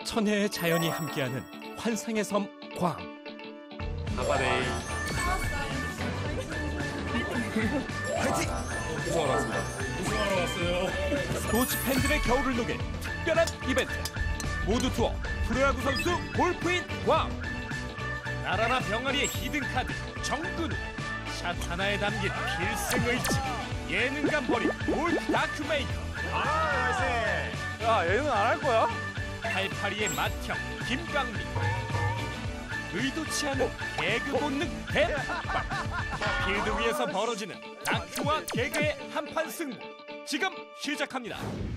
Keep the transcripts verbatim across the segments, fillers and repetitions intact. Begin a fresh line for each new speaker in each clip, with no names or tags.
천혜의 자연이 함께하는 환상의 섬 괌. 아바데이.
파이팅! 우승하러 왔습니다. 우승하러 왔어요.
스포츠 팬들의 겨울을 녹일 특별한 이벤트. 모두 투어 프로야구 선수 골프인 괌. 나라라 병아리의 히든카드 정근우. 샷 하나에 담긴 필승 의지. 예능감 버린 골프 다큐메이커.
아, 나이스. 야, 예능 안 할 거야?
팔팔이의 맏형 김광민. 의도치 않은 개그 본능 대박방. 필드 위에서 벌어지는 다큐와 개그의 한판 승부 지금 시작합니다.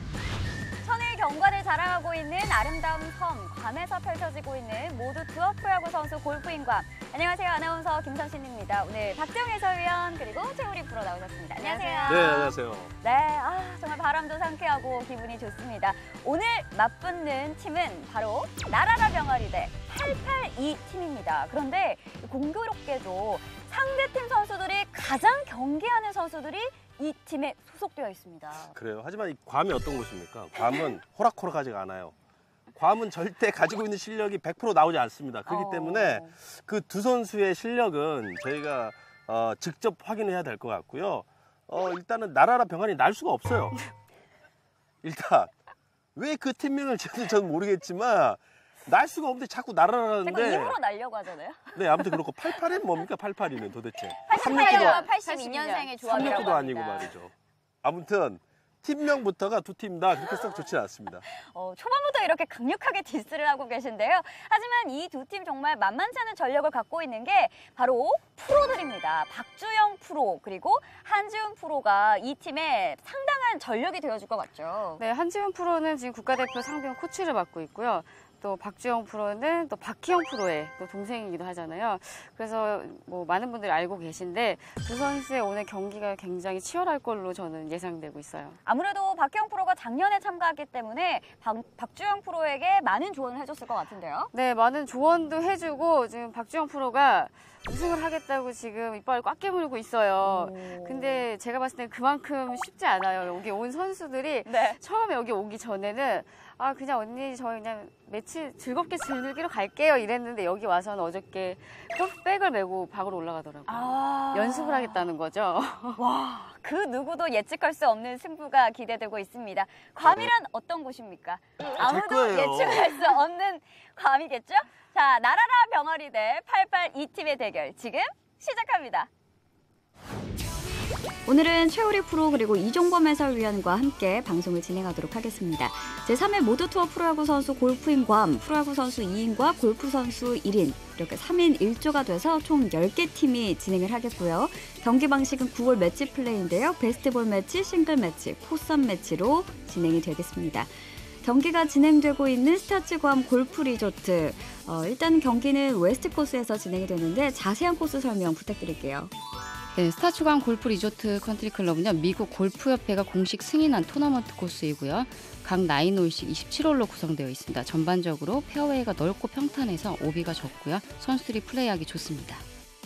천혜의 경관을 자랑하고 있는 아름다운 섬 괌에서 펼쳐지고 있는 모두 투어 프로야구 선수 골프인 괌. 안녕하세요. 아나운서 김선신입니다. 오늘 박정 해설위원 그리고 최우리 프로 나오셨습니다. 안녕하세요.
네, 안녕하세요.
네, 아, 정말 바람도 상쾌하고 기분이 좋습니다. 오늘 맞붙는 팀은 바로 나라라 병아리대 팔팔이 팀입니다. 그런데 공교롭게도 상대팀 선수들이 가장 경계하는 선수들이 이 팀에 소속되어 있습니다.
그래요. 하지만 이 괌이 어떤 곳입니까? 괌은 호락호락하지가 않아요. 괌은 절대 가지고 있는 실력이 백 퍼센트 나오지 않습니다. 그렇기
어...
때문에 그 두 선수의 실력은 저희가 어, 직접 확인해야 될 것 같고요. 어, 일단은 나라라 병아리 날 수가 없어요. 일단 왜 그 팀명을 저는, 저는 모르겠지만 날 수가 없는데 자꾸 날아라는데.
자꾸 입으로 날려고 하잖아요.
네, 아무튼 그렇고 팔팔이는 뭡니까? 팔팔이는 도대체.
팔십팔 년, 팔십이 년생의 조합이라고
삼육구도
합니다.
아니고 말이죠. 아무튼 팀명부터가 두 팀 다 그렇게 썩 좋지 않습니다.
어, 초반부터 이렇게 강력하게 디스를 하고 계신데요. 하지만 이 두 팀 정말 만만치 않은 전력을 갖고 있는 게 바로 프로들입니다. 박주영 프로 그리고 한지훈 프로가 이 팀에 상당한 전력이 되어줄 것 같죠.
네, 한지훈 프로는 지금 국가대표 상병 코치를 맡고 있고요. 또 박주영 프로는 또 박희영 프로의 또 동생이기도 하잖아요. 그래서 뭐 많은 분들이 알고 계신데 두 선수의 오늘 경기가 굉장히 치열할 걸로 저는 예상되고 있어요.
아무래도 박희영 프로가 작년에 참가했기 때문에 박, 박주영 프로에게 많은 조언을 해줬을 것 같은데요.
네, 많은 조언도 해주고 지금 박주영 프로가 우승을 하겠다고 지금 이빨을 꽉 깨물고 있어요.
오.
근데 제가 봤을 땐 그만큼 쉽지 않아요. 여기 온 선수들이
네.
처음에 여기 오기 전에는 아 그냥 언니 저 그냥 매치 즐겁게 즐기러 갈게요 이랬는데 여기 와서는 어저께 백을 메고 박으로 올라가더라고요.
아...
연습을 하겠다는 거죠.
와, 그 누구도 예측할 수 없는 승부가 기대되고 있습니다. 괌이란 어떤 곳입니까? 아무도 예측할 수 없는 괌이겠죠? 자, 나라라 병아리 대 팔팔이 팀의 대결 지금 시작합니다. 오늘은 최우리 프로 그리고 이종범 해설위원과 함께 방송을 진행하도록 하겠습니다. 제삼 회 모두 투어 프로야구 선수 골프인 괌, 프로야구 선수 이 인과 골프 선수 일 인 이렇게 삼 인 일 조가 돼서 총 열 개 팀이 진행을 하겠고요. 경기 방식은 구 홀 매치 플레이인데요. 베스트볼 매치, 싱글 매치, 포섬 매치로 진행이 되겠습니다. 경기가 진행되고 있는 스타츠 괌 골프 리조트. 어, 일단 경기는 웨스트 코스에서 진행이 되는데 자세한 코스 설명 부탁드릴게요.
네, 스타츠 괌 골프 리조트 컨트리 클럽은요, 미국 골프협회가 공식 승인한 토너먼트 코스이고요. 각 나인 홀씩 이십칠 홀로 구성되어 있습니다. 전반적으로 페어웨이가 넓고 평탄해서 오비가 적고요. 선수들이 플레이하기 좋습니다.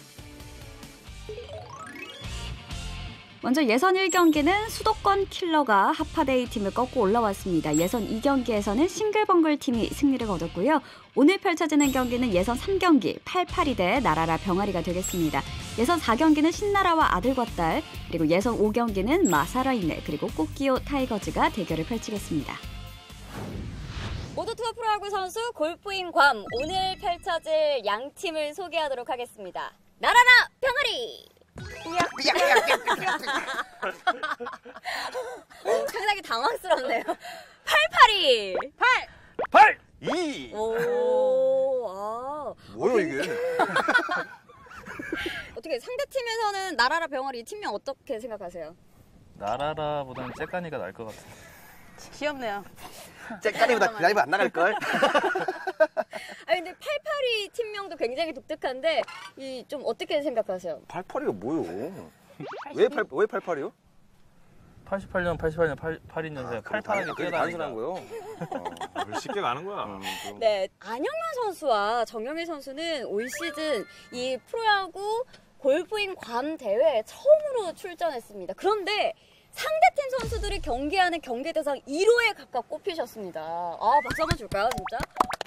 먼저 예선 일 경기는 수도권 킬러가 하파데이 팀을 꺾고 올라왔습니다. 예선 이 경기에서는 싱글벙글 팀이 승리를 거뒀고요. 오늘 펼쳐지는 경기는 예선 삼 경기 팔팔이 대 나라라 병아리가 되겠습니다. 예선 사 경기는 신나라와 아들과 딸, 그리고 예선 오 경기는 마사라이네 그리고 꼬끼오 타이거즈가 대결을 펼치겠습니다. 모두 투어 프로야구 선수 골프인 괌, 오늘 펼쳐질 양 팀을 소개하도록 하겠습니다. 나라라 병아리! 어, 상당히 당황스럽네요. 팔팔이! 팔!
팔! 이!
오, 아.
뭐야 이게?
어떻게 상대팀에서는 나라라 병아리 팀명 어떻게 생각하세요?
나라라보다는 째까니가 나을 것 같아요.
귀엽네요.
째까니보다 그 라이브 안 나갈걸?
아니 근데 팔팔이 팀명도 굉장히 독특한데 이 좀 어떻게 생각하세요?
팔팔이가 뭐요? 왜, 팔, 왜 팔팔이요?
팔십팔 년, 팔십팔 년, 팔십이 년생 팔팔하게 뛰어다니는
거요.
어, 쉽게 가는 거야. 음,
네, 안영현 선수와 정영일 선수는 올 시즌 이 프로야구 골프인 괌 대회에 처음으로 출전했습니다. 그런데 상대팀 선수들이 경기하는 경기 대상 일 호에 각각 꼽히셨습니다. 아, 박수 한번 줄까요, 진짜?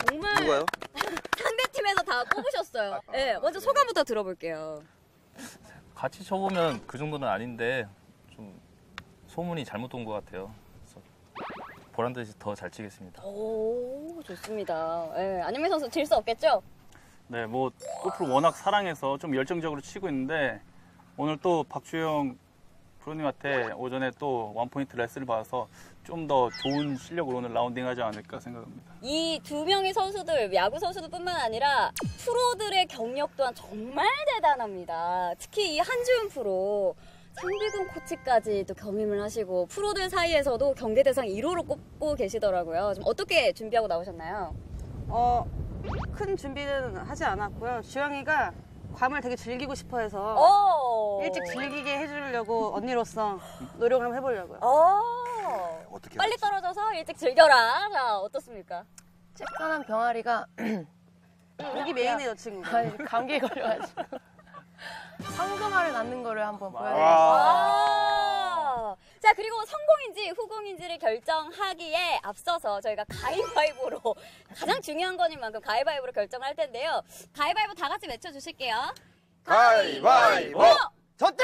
정말
누가요?
상대팀에서 다 뽑으셨어요. 네, 먼저 소감부터 들어볼게요.
같이 쳐보면 그 정도는 아닌데 좀 소문이 잘못 온 것 같아요. 그래서 보란 듯이 더 잘 치겠습니다.
오, 좋습니다. 네, 안영민 선수 질 수 없겠죠?
네, 뭐 골프를 워낙 사랑해서 좀 열정적으로 치고 있는데 오늘 또 박주영 프로님한테 오전에 또 원포인트 레슨을 받아서 좀 더 좋은 실력으로 오늘 라운딩하지 않을까 생각합니다.
이 두 명의 선수들, 야구 선수들뿐만 아니라 프로들의 경력 또한 정말 대단합니다. 특히 이 한주훈 프로, 상비군 코치까지 또 겸임을 하시고 프로들 사이에서도 경계 대상 일 호로 꼽고 계시더라고요. 좀 어떻게 준비하고 나오셨나요?
어, 큰 준비는 하지 않았고요. 주영이가 괌을 되게 즐기고 싶어 해서
오!
일찍 즐기게 해주려고 언니로서 노력을 한번 해보려고요.
오!
어떻게
빨리
알았지?
떨어져서 일찍 즐겨라. 자, 어떻습니까?
쬐깐한 병아리가
여기 메인이에요, 친구.
아니, 감기에 걸려가지고 황금알을 낳는 거를 한번 보여드릴게요.
아~ 자, 그리고 성공인지 후공인지를 결정하기에 앞서서 저희가 가위바위보로 가장 중요한 거인 만큼 가위바위보로 결정할 텐데요. 가위바위보 다 같이 외쳐주실게요.
가위바위보! 졌다!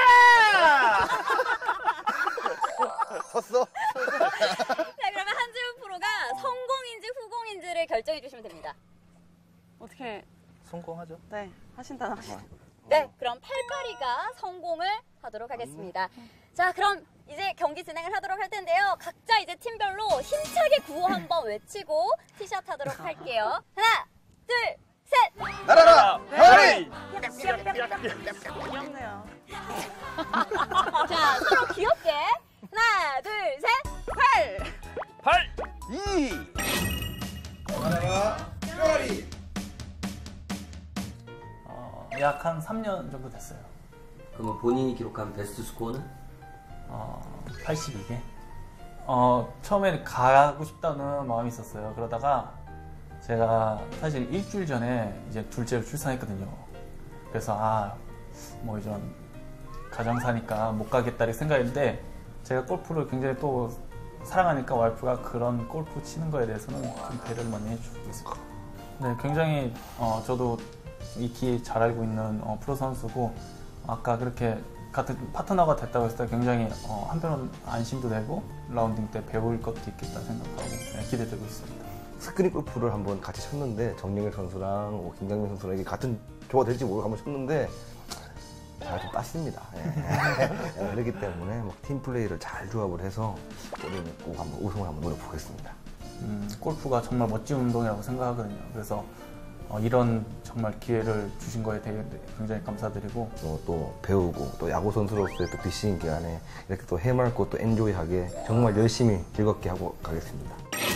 졌어?
자, 그러면 한지훈 프로가 성공인지 후공인지를 결정해 주시면 됩니다.
어떻게,
성공하죠.
네, 하신다, 하신다.
네, 그럼 팔팔이가 성공을 하도록 하겠습니다. 자, 그럼 이제 경기 진행을 하도록 할 텐데요. 각자 이제 팀별로 힘차게 구호 한번 외치고 티샷 하도록 할게요. 하나, 둘, 셋!
날아라! 병아리!
귀엽네요.
자, 서로 귀엽게. 하나, 둘, 셋! 팔!
팔!
이! 날아라! 병아리!
어, 약 한 삼 년 정도 됐어요.
그러면 본인이 기록한 베스트 스코어는?
어, 팔십이 개. 어, 처음에 가고 싶다는 마음이 있었어요. 그러다가 제가 사실 일주일 전에 이제 둘째를 출산했거든요. 그래서 아, 뭐 이런 가정사니까 못 가겠다 이렇게 생각했는데 제가 골프를 굉장히 또 사랑하니까 와이프가 그런 골프 치는 거에 대해서는 좀 배려를 많이 해주고 있습니다. 네, 굉장히 어, 저도 익히 잘 알고 있는 어, 프로 선수고 아까 그렇게 같은 파트너가 됐다고 했을 때 굉장히 어, 한편으로는 안심도 되고 라운딩 때 배울 것도 있겠다 생각하고 네, 기대되고 있습니다.
스크린 골프를 한번 같이 쳤는데 정영일 선수랑 뭐 김강민 선수랑 이게 같은 조가 될지 모르고 한번 쳤는데 제가 좀 땄습니다. 예. 예, 그렇기 때문에 뭐 팀 플레이를 잘 조합을 해서 우리는 꼭 한번 우승을 한번 노려보겠습니다.
음, 골프가 정말 멋진 운동이라고 생각하거든요. 그래서 어, 이런 정말 기회를 주신 거에 되게 굉장히 감사드리고
또, 또 배우고 또 야구 선수로서의 또 비시인 기간에 이렇게 또 해맑고 또 엔조이하게 정말 열심히 즐겁게 하고 가겠습니다.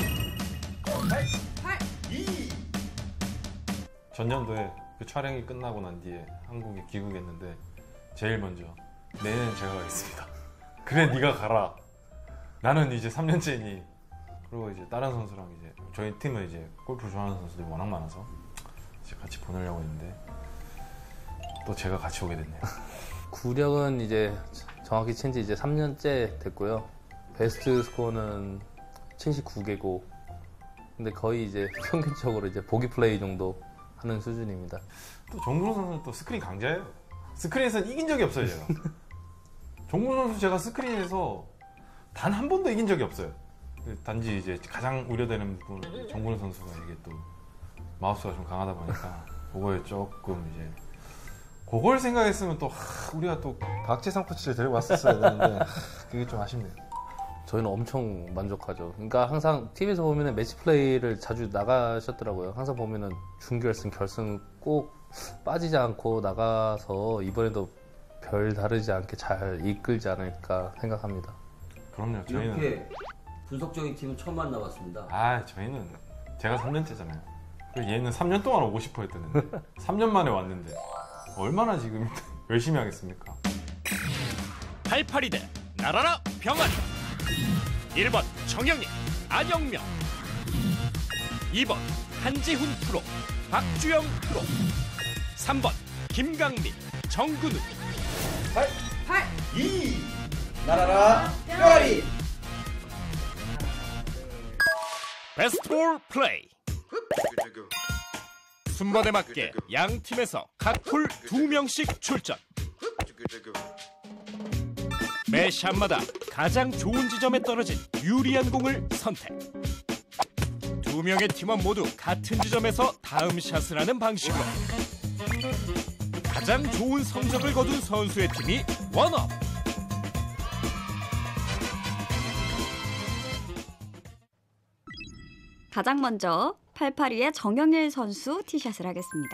전년도에 그 촬영이 끝나고 난 뒤에 한국에 귀국했는데 제일 먼저 내년엔 제가 가겠습니다. 그래 네가 가라. 나는 이제 삼 년째니. 그리고 이제 다른 선수랑 이제 저희 팀은 이제 골프 좋아하는 선수들이 워낙 많아서 이제 같이 보내려고 했는데 또 제가 같이 오게 됐네요.
구력은 이제 정확히 친 지 이제 삼 년째 됐고요. 베스트 스코어는 칠십구 개고 근데 거의 이제 평균적으로 이제 보기 플레이 정도 하는 수준입니다.
또 정근호 선수는 또 스크린 강자예요. 스크린에서는 이긴 적이 없어요, 제가. 정근호 선수 제가 스크린에서 단 한 번도 이긴 적이 없어요. 단지 이제 가장 우려되는 부분은 정근호 선수가 이게 또 마우스가 좀 강하다 보니까 그거에 조금 이제 그걸 생각했으면 또 하, 우리가 또 박재상 코치를 데리고 왔었어야 되는데 그게 좀 아쉽네요.
저희는 엄청 만족하죠. 그러니까 항상 티비에서 보면은 매치 플레이를 자주 나가셨더라고요. 항상 보면은 준결승, 결승 꼭 빠지지 않고 나가서 이번에도 별 다르지 않게 잘 이끌지 않을까 생각합니다.
그럼요. 저희는
이렇게 분석적인 팀은 처음 만나봤습니다.
아, 저희는 제가 삼 년째잖아요. 얘는 삼 년 동안 오고 싶어 했다는데 삼 년 만에 왔는데 얼마나 지금 열심히 하겠습니까?
팔팔이 대 날아라 병아리. 일 번 정영민, 안영명. 이 번 한지훈 프로, 박주영 프로. 삼 번 김강민, 정근우.
팔, 팔, 이, 날아라 병아리.
베스트 볼 플레이. 순번에 맞게 양 팀에서 각 홀 두 명씩 출전. 매 샷마다 가장 좋은 지점에 떨어진 유리한 공을 선택. 두 명의 팀원 모두 같은 지점에서 다음 샷을 하는 방식으로 가장 좋은 성적을 거둔 선수의 팀이 원업.
가장 먼저 팔팔이의 정영일 선수 티샷을 하겠습니다.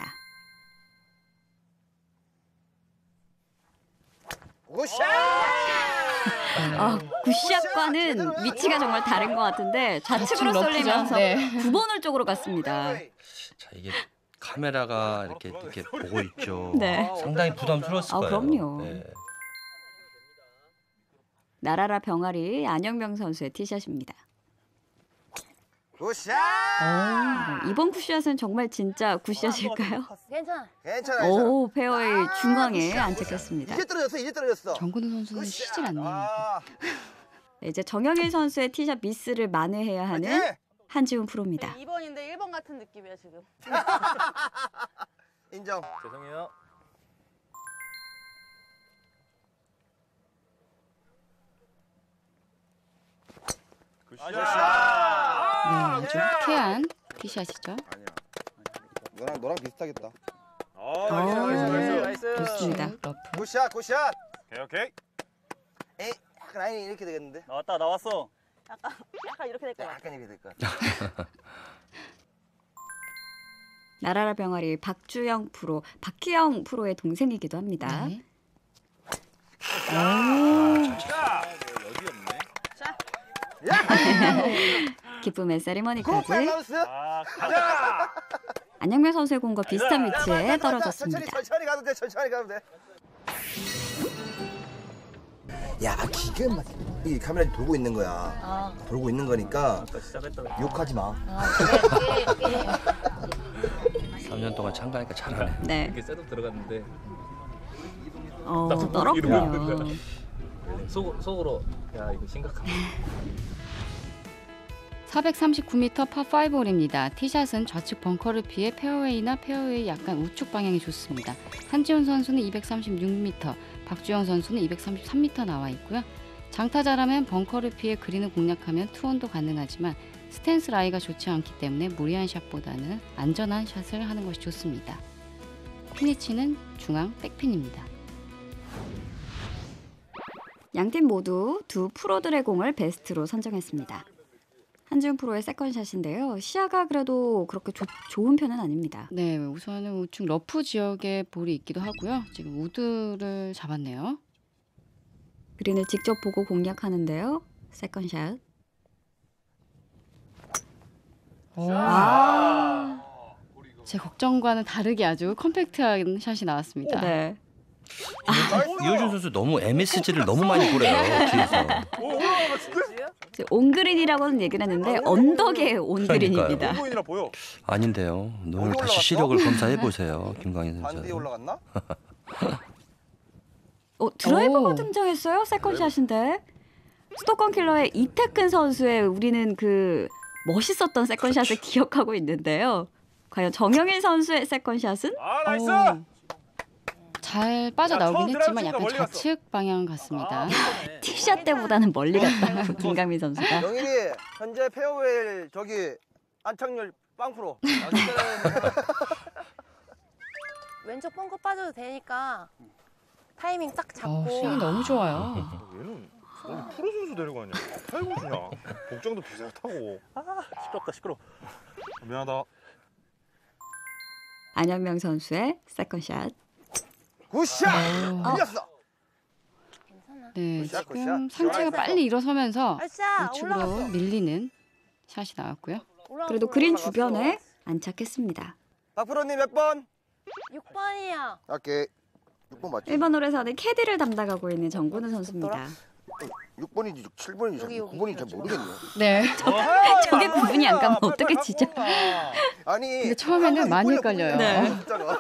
아, 굿샷과는 위치가 정말 다른 것 같은데 좌측으로
러프죠?
쏠리면서
네.
구 번 홀 쪽으로 갔습니다.
자, 이게 카메라가 이렇게 이렇게 보고 있죠.
네.
상당히 부담스러웠을
아,
거예요.
그럼요.
네.
나라라 병아리 안영명 선수의 티샷입니다.
굿샷!
오, 이번 굿샷은 정말 진짜 굿샷일까요?
괜찮아.
괜찮아.
오, 페어웨이 중앙에 안착했습니다.
이제 떨어졌어. 이제 떨어졌어.
정근우 선수는 쉬질 않네요.
네, 이제 정영일 선수의 티샷 미스를 만회해야 하는 한지훈 프로입니다.
이 번인데 일 번 같은 느낌이야 지금.
인정.
죄송해요.
네, 아주 호쾌한 티샷이죠.
너랑 너랑 비슷하겠다.
오, 좋습니다.
굿샷, 굿샷.
오케이 오케이.
에이, 약간 라인이 이렇게 되겠는데?
나왔다 나왔어.
약간 약간 이렇게 될 거야.
약간 이렇게 될 것 같아.
나라라 병아리 박주영 프로, 박희영 프로의 동생이기도 합니다.
네. 기쁨의 세리머니까지
가자.
안영명 선수의 공과 비슷한 위치에 떨어졌습니다.
천천히 천천히 가도 돼. 천천히 가도 돼. 야, 기가 막 이 카메라 돌고 있는 거야.
아.
돌고 있는 거니까 욕하지 마.
삼 년 동안 참가하니까 잘하네.
네.
이렇게 셋업 들어갔는데
어,
나도
떨었군요.
이러고 있는 속, 속으로 야 이거 심각하다.
사백삼십구 미터 파오 홀입니다. 티샷은 좌측 벙커를 피해 페어웨이나 페어웨이 약간 우측 방향이 좋습니다. 한지훈 선수는 이백삼십육 미터, 박주영 선수는 이백삼십삼 미터 나와 있고요. 장타자라면 벙커를 피해 그린을 공략하면 투혼도 가능하지만 스탠스 라이가 좋지 않기 때문에 무리한 샷보다는 안전한 샷을 하는 것이 좋습니다. 피니치는 중앙 백핀입니다.
양팀 모두 두 프로들의 공을 베스트로 선정했습니다. 한지훈 프로의 세컨샷인데요. 시야가 그래도 그렇게 조, 좋은 편은 아닙니다.
네, 우선은 우측 러프 지역에 볼이 있기도 하고요. 지금 우드를 잡았네요.
그린을 직접 보고 공략하는데요. 세컨샷.
아, 제 걱정과는 다르게 아주 컴팩트한 샷이 나왔습니다.
네.
이호준 선수 너무 엠에스지를 너무 많이 보래요. 뒤에서.
온그린이라고는 얘기를 했는데 언덕의 온그린입니다.
보이나 보여.
아닌데요. 오늘 다시 시력을 검사해 보세요, 김광현
반대에
선수.
올라갔나?
어, 드라이버가
오.
등장했어요. 세컨샷인데. 수도권 킬러의 이태근 선수의 우리는 그 멋있었던 세컨샷을 기억하고 있는데요. 과연 정영일 선수의 세컨샷은?
아 나이스.
오, 잘 빠져나오긴
처음
했지만
드라이브
약간
멀리 갔어.
좌측 방향 같습니다.
티샷 때보다는 멀리 갔다. 김강민 선수가.
영일이 현재 페어웨이 저기 안착률 빵 프로.
왼쪽 뻥커 빠져도 되니까 타이밍 딱
어,
잡고.
스윙이 너무 좋아요.
얘는 어디 프로 선수 데려가냐? 팔고 주냐? 복장도 비슷하고.
아 시끄럽다 시끄러.
미안하다.
안현명 선수의 세컨샷.
굿샷.
오.
이겼어.
네,
굿샷,
지금
굿샷.
상체가 빨리 일어서면서
아싸
우측으로
올라갔어.
밀리는 샷이 나왔고요.
올라갔어,
그래도 그린
올라갔어.
주변에 안착했습니다.
박 프로님 몇 번?
육 번이야.
오케이. 육 번 맞지?
일 번 홀에서는 캐디를 담당하고 있는 정근우 선수입니다.
육 번인지 칠 번인지
여기, 여기.
구 번인지 잘 모르겠네.
네.
저게 구분이 안 가면 어떻게 치죠?
아니.
근데 처음에는
항상
많이
육
헷갈려요.
번이야,
네.
숫자가.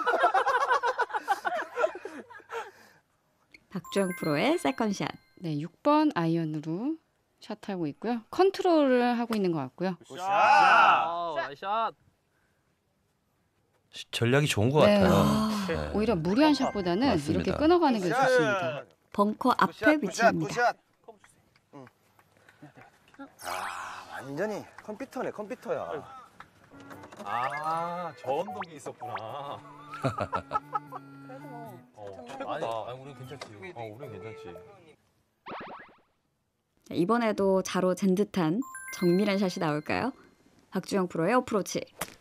박주영 프로의 세컨샷.
네, 육 번 아이언으로 샷하고 있고요. 컨트롤을 하고 있는 것 같고요.
아, 나이스 샷.
전략이 좋은 것
네.
같아요.
아,
네.
오히려 무리한 샷보다는
맞습니다.
이렇게 끊어가는 게 좋습니다.
벙커 앞에 위치합니다.
아, 완전히 컴퓨터네, 컴퓨터야.
아, 저 언덕이 있었구나. 어, 최고다.
아니, 우리 괜찮지.
어, 우린 괜찮지.
자, 이번에도 자로 잰 듯한 정밀한 샷이 나올까요? 박주영 프로의 어프로치.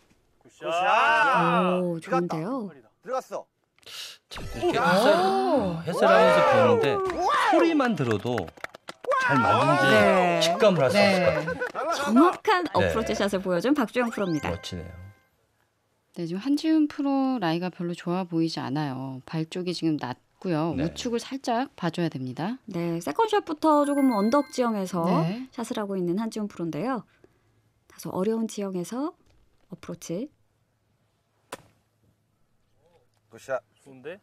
오, 좋은데요.
들어갔어.
이렇게 햇살, 햇살하면서 보는데 소리만 들어도 잘 맞는지
네.
직감을 할 수
네.
있을 것 같아요.
정확한
네.
어프로치 샷을 보여준 박주영 프로입니다.
멋지네요.
네, 지금 한지훈 프로 라이가 별로 좋아 보이지 않아요. 발 쪽이 지금 낮고요.
네.
우측을 살짝 봐줘야 됩니다.
네, 세컨샷부터 조금 언덕 지형에서
네.
샷을 하고 있는 한지훈 프로인데요. 다소 어려운 지형에서 어프로치.
굿샷.
좋은데?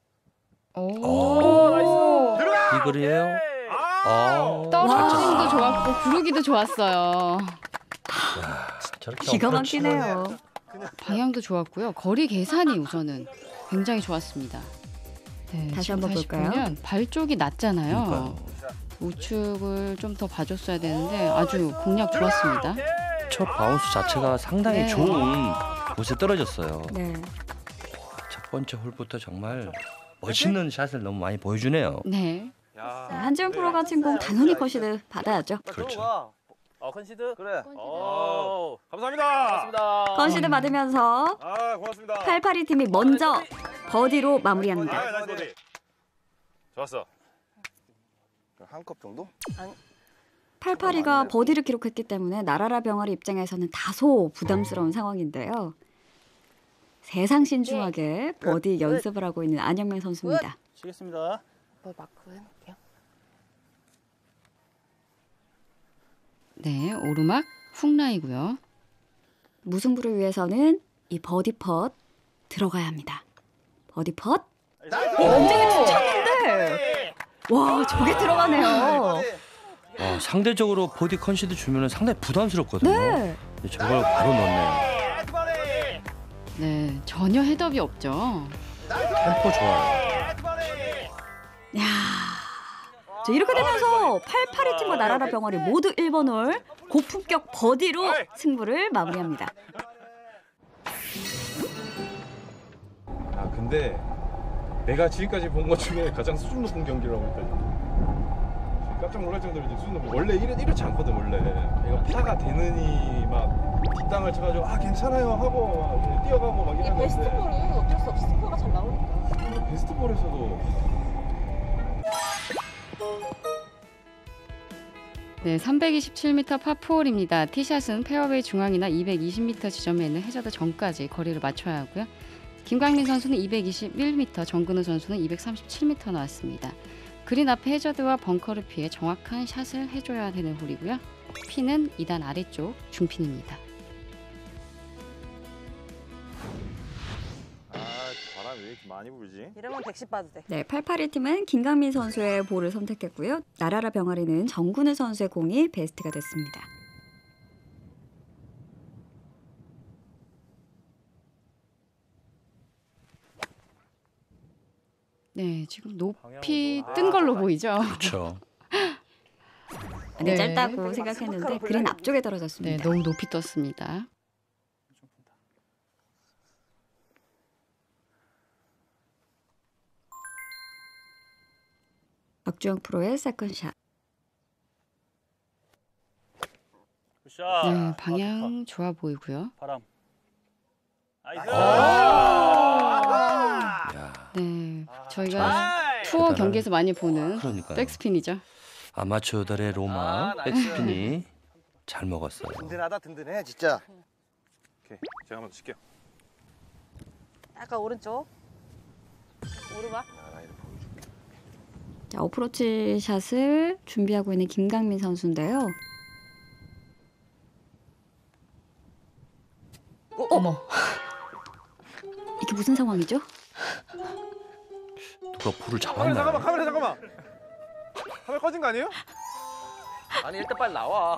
오,
이 거리예요? 아,
떨어짐도 좋았고 구르기도 좋았어요.
저렇게
기가
어프로치.
막히네요.
방향도 좋았고요. 거리 계산이 우선은 굉장히 좋았습니다. 네,
다시
지금
한번 볼까요?
보면 발 쪽이 낮잖아요.
그러니까요.
우측을 좀 더 봐줬어야 되는데 아주 공략 좋았습니다.
첫 바운스 자체가 상당히
네.
좋은 곳에 떨어졌어요.
네.
첫 번째 홀부터 정말 멋있는 샷을 너무 많이 보여주네요.
네.
자, 한지훈 프로가 친 공 당연히 컨시드 받아야죠.
그렇죠.
어, 컨시드?
그래.
어,
감사합니다.
고맙습니다.
컨시드 받으면서
아, 고맙습니다.
팔팔이 팀이 먼저 버디로 마무리합니다.
아, 나이스 버디. 좋았어.
한 컵 정도?
팔팔이가 버디를 기록했기 때문에 나라라 병아리 입장에서는 다소 부담스러운 상황인데요. 세상 신중하게 버디 연습을 하고 있는 안영명 선수입니다.
치겠습니다.
뭐 마크 해놓을게요.
네, 오르막 훅라이고요.
무승부를 위해서는 이 버디 펫 들어가야 합니다. 버디 펫. 굉장히 툭쳤는데 와 저게 들어가네요.
어, 상대적으로 보디 컨시드 주면 상당히 부담스럽거든요.
네.
근데 저걸 바로 넣네요.
네, 전혀 헤드업이 없죠.
템포 좋아요.
야, 자, 이렇게 되면서 팔팔이 팀과 나라라 병아리 모두 일 번 홀 고품격 버디로 승부를 마무리합니다.
아, 근데 내가 지금까지 본 것 중에 가장 수준 높은 경기를 하고 있다. 깜짝 놀랄 정도로 이제 수준 높은. 원래 이렇, 이렇지 않거든 원래. 이거 파가 되느니 막 뒷땅을 쳐가지고 아 괜찮아요 하고 막 뛰어가고 막
이게
이러는데.
베스트 볼은 어쩔 수 없이 스코어가 잘 나오니까.
베스트 볼에서도.
네, 삼백이십칠 미터 파포홀입니다. 티샷은 페어웨이 중앙이나 이백이십 미터 지점에 있는 해저드 전까지 거리를 맞춰야 하고요. 김광민 선수는 이백이십일 미터, 정근우 선수는 이백삼십칠 미터 나왔습니다. 그린 앞에 해저드와 벙커를 피해 정확한 샷을 해줘야 되는 홀이고요. 핀은 이 단 아래쪽 중핀입니다.
아 바람이 왜 이렇게 많이 불지?
이러면 백십 봐도 돼.
네, 팔팔이 팀은 김강민 선수의 볼을 선택했고요. 나라라 병아리는 정근우 선수의 공이 베스트가 됐습니다.
네, 지금 높이 뜬 걸로 보이죠?
그렇죠.
아니
네.
짧다고 생각했는데 그린 앞쪽에 떨어졌습니다.
네, 너무 높이 떴습니다.
박주영 프로의 세컨샷.
굿샷.
네, 방향 좋아 보이고요.
바람. 나이스.
네, 저희가 투어 경기에서 많이 보는
그러니까요.
백스핀이죠.
아마추어들의 로마 백스핀이 잘 먹었어요.
든든하다, 든든해, 진짜.
오케이 제가 한번 칠게요.
약간 오른쪽. 오르막.
자, 어프로치 샷을 준비하고 있는 김강민 선수인데요.
어? 어머.
이게 무슨 상황이죠?
누가 불을
카메라
잡았나요?
잠깐만 카메라 잠깐만. 카메라 꺼진 거 아니에요?
아니 일단 빨리 나와.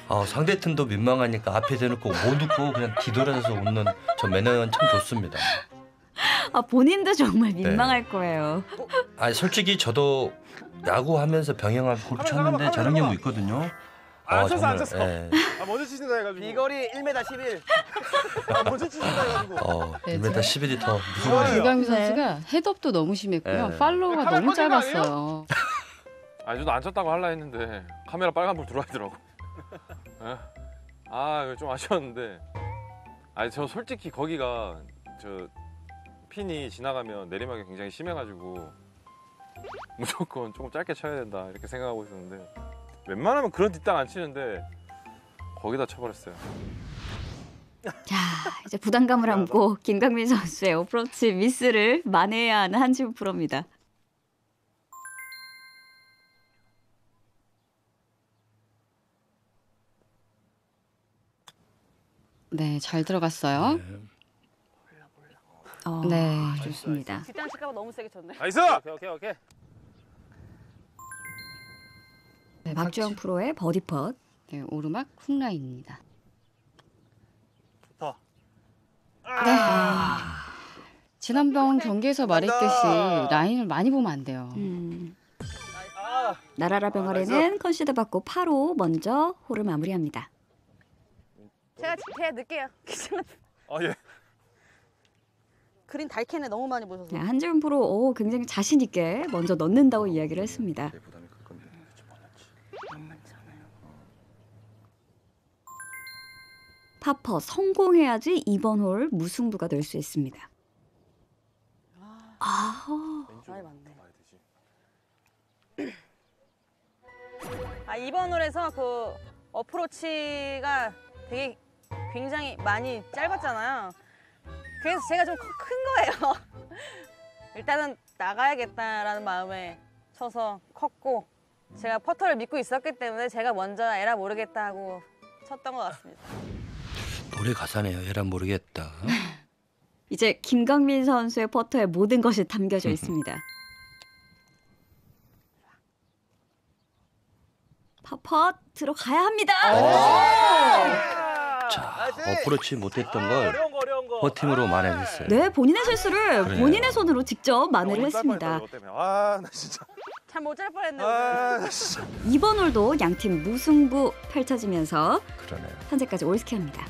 아, 상대팀도 민망하니까 앞에 대놓고 못 웃고 그냥 뒤돌아서서 웃는 저 매너는 참 좋습니다.
아, 본인도 정말
네.
민망할 거예요.
아, 솔직히 저도 야구하면서 병행하고 골프 쳤는데 저런 경우 있거든요.
안
아,
쳤어,
정말,
안 쳤어.
예.
아, 먼저 치신다 해가지고.
비거리 일 미터 십일.
아, 먼저 치신다 해가지고.
어,
네,
일 미터
제가-
십일이 더 무섭네요.
김강민 선수가 헤드업도 너무 심했고요.
네.
팔로우가
카메라
너무
꺼진 거
짧았어요.
아니, 저도 안 쳤다고 하려 했는데 카메라 빨간불 들어와 있더라고. 예? 아, 이거 좀 아쉬웠는데. 아니, 저 솔직히 거기가 저 핀이 지나가면 내리막이 굉장히 심해가지고 무조건 조금 짧게 쳐야 된다 이렇게 생각하고 있었는데 웬만하면 그런 뒷땅 안 치는데 거기다 쳐버렸어요.
자, 이제 부담감을 안고 김강민 선수의 어프로치 미스를 만회해야 하는 한지훈 프로입니다.
네, 잘 들어갔어요.
어,
네.
좋습니다.
뒷땅 칠까봐 너무 세게 쳤네.
나이스!
오케이 오케이 오케이.
네, 박주영 프로의 버디 펫.
네, 오르막 훅라인입니다.
좋다.
네. 지난번 경기에서 말했듯이 라인을 많이 보면 안 돼요.
음.
아,
나라라 병아리는 컨시드 받고 파로 먼저 홀을 마무리합니다.
제가 제가 늦게요.
아, 예.
그린 달캔에 너무 많이 보셔서.
네, 한지훈 프로 오, 굉장히 자신 있게 먼저 넣는다고 이야기를 했습니다.
부담이 클 건데.
파퍼 성공해야지 이번 홀 무승부가 될 수 있습니다. 아,
많이 많네. 아, 이번 홀에서 그 어프로치가 되게 굉장히 많이 짧았잖아요. 그래서 제가 좀 큰 거예요. 일단은 나가야겠다라는 마음에 쳐서 컸고 제가 퍼터를 믿고 있었기 때문에 제가 먼저 에라 모르겠다 하고 쳤던 것 같습니다.
노래 가사네요. 에라 모르겠다.
이제 김강민 선수의 퍼터에 모든 것이 담겨져 있습니다. 파퍼 들어가야 합니다.
자, 어프로치 못했던 걸
어려운 거 어려운 거.
퍼팅으로 만회했어요.
네, 본인의 실수를
그래요.
본인의 손으로 직접 만회를 했습니다.
아, 나 진짜.
참 못 잘 뻔했네.
아, 나 진짜.
이번 홀도 양팀 무승부 펼쳐지면서
그러네요.
현재까지 올스케어입니다.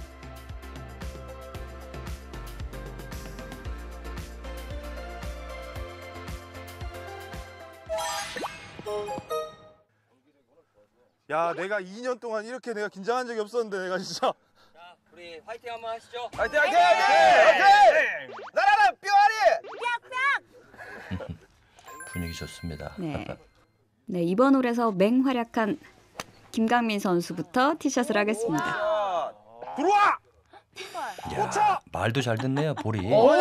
야, 내가 이 년 동안 이렇게 내가 긴장한 적이 없었는데 내가 진짜.
우리 화이팅 한번 하시죠.
화이팅 화이팅 화이팅! 화이팅! 나라라 뿅아리!
분위기 좋습니다.
네. 네, 이번 홀에서 맹활약한 김강민 선수부터 티샷을 하겠습니다.
들어와!
야, 말도 잘 듣네요. 볼이.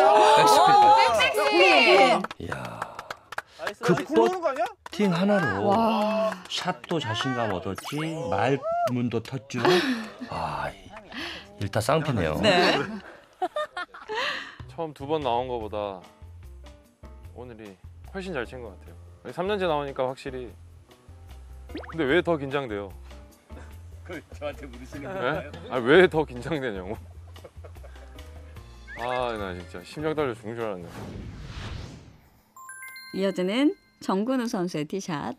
네.
이야.
그
그
거 아니야?
팅 하나로
와.
샷도 자신감 얻었지, 말문도 텄죠. 아, 일타 쌍피네요.
네.
처음 두 번 나온 거보다 오늘이 훨씬 잘 친 것 같아요. 삼 년째 나오니까 확실히. 근데 왜 더 긴장돼요?
그 저한테 물으시는
네? 아, 왜 더 긴장되냐고. 아, 나 진짜 심장 떨려 죽는 줄 알았네.
이어지는 정근우 선수의 티샷.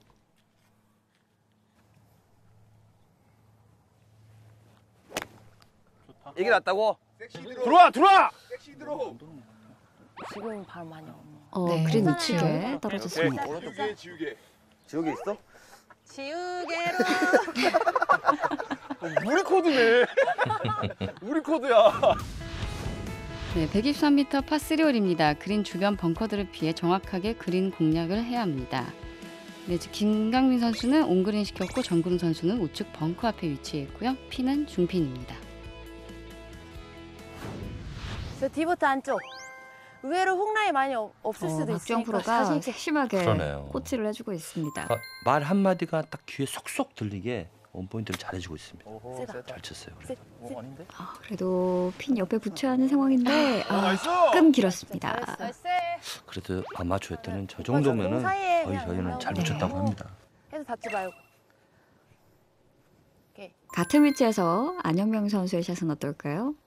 이게 낫다고? 들어와 들어와!
지금 발 많이 없네.
어,
네.
그린 우측에 떨어졌습니다.
지우개 지우개. 지우개 있어?
지우개로.
우리 코드네. 우리 코드야.
네, 백이십삼 미터 파쓰리 홀입니다. 그린 주변 벙커들을 피해 정확하게 그린 공략을 해야 합니다. 네, 이제 김강민 선수는 온그린 시켰고 정근우 선수는 우측 벙커 앞에 위치해 있고요. 핀은 중핀입니다.
저 디보트 안쪽. 의외로 훅라인 많이 없- 없을
어,
수도
박주영
있으니까
프로가
자신 있게.
세심하게
그러네요.
코치를 해주고 있습니다.
아, 말 한마디가 딱 귀에 속속 들리게 원포인트를 잘해주고 있습니다.
세다.
잘 쳤어요.
세, 세.
아, 그래도 핀 옆에 붙여야 하는 상황인데 아,
나이스!
조금 길었습니다.
잘했어.
그래도 아마추어 때는 저 정도면은
사이에
거의
그냥
저희는 잘
올라오고.
붙였다고 합니다.
해서 닿지 말고. 오케이.
같은 위치에서 안영명 선수의 샷은 어떨까요?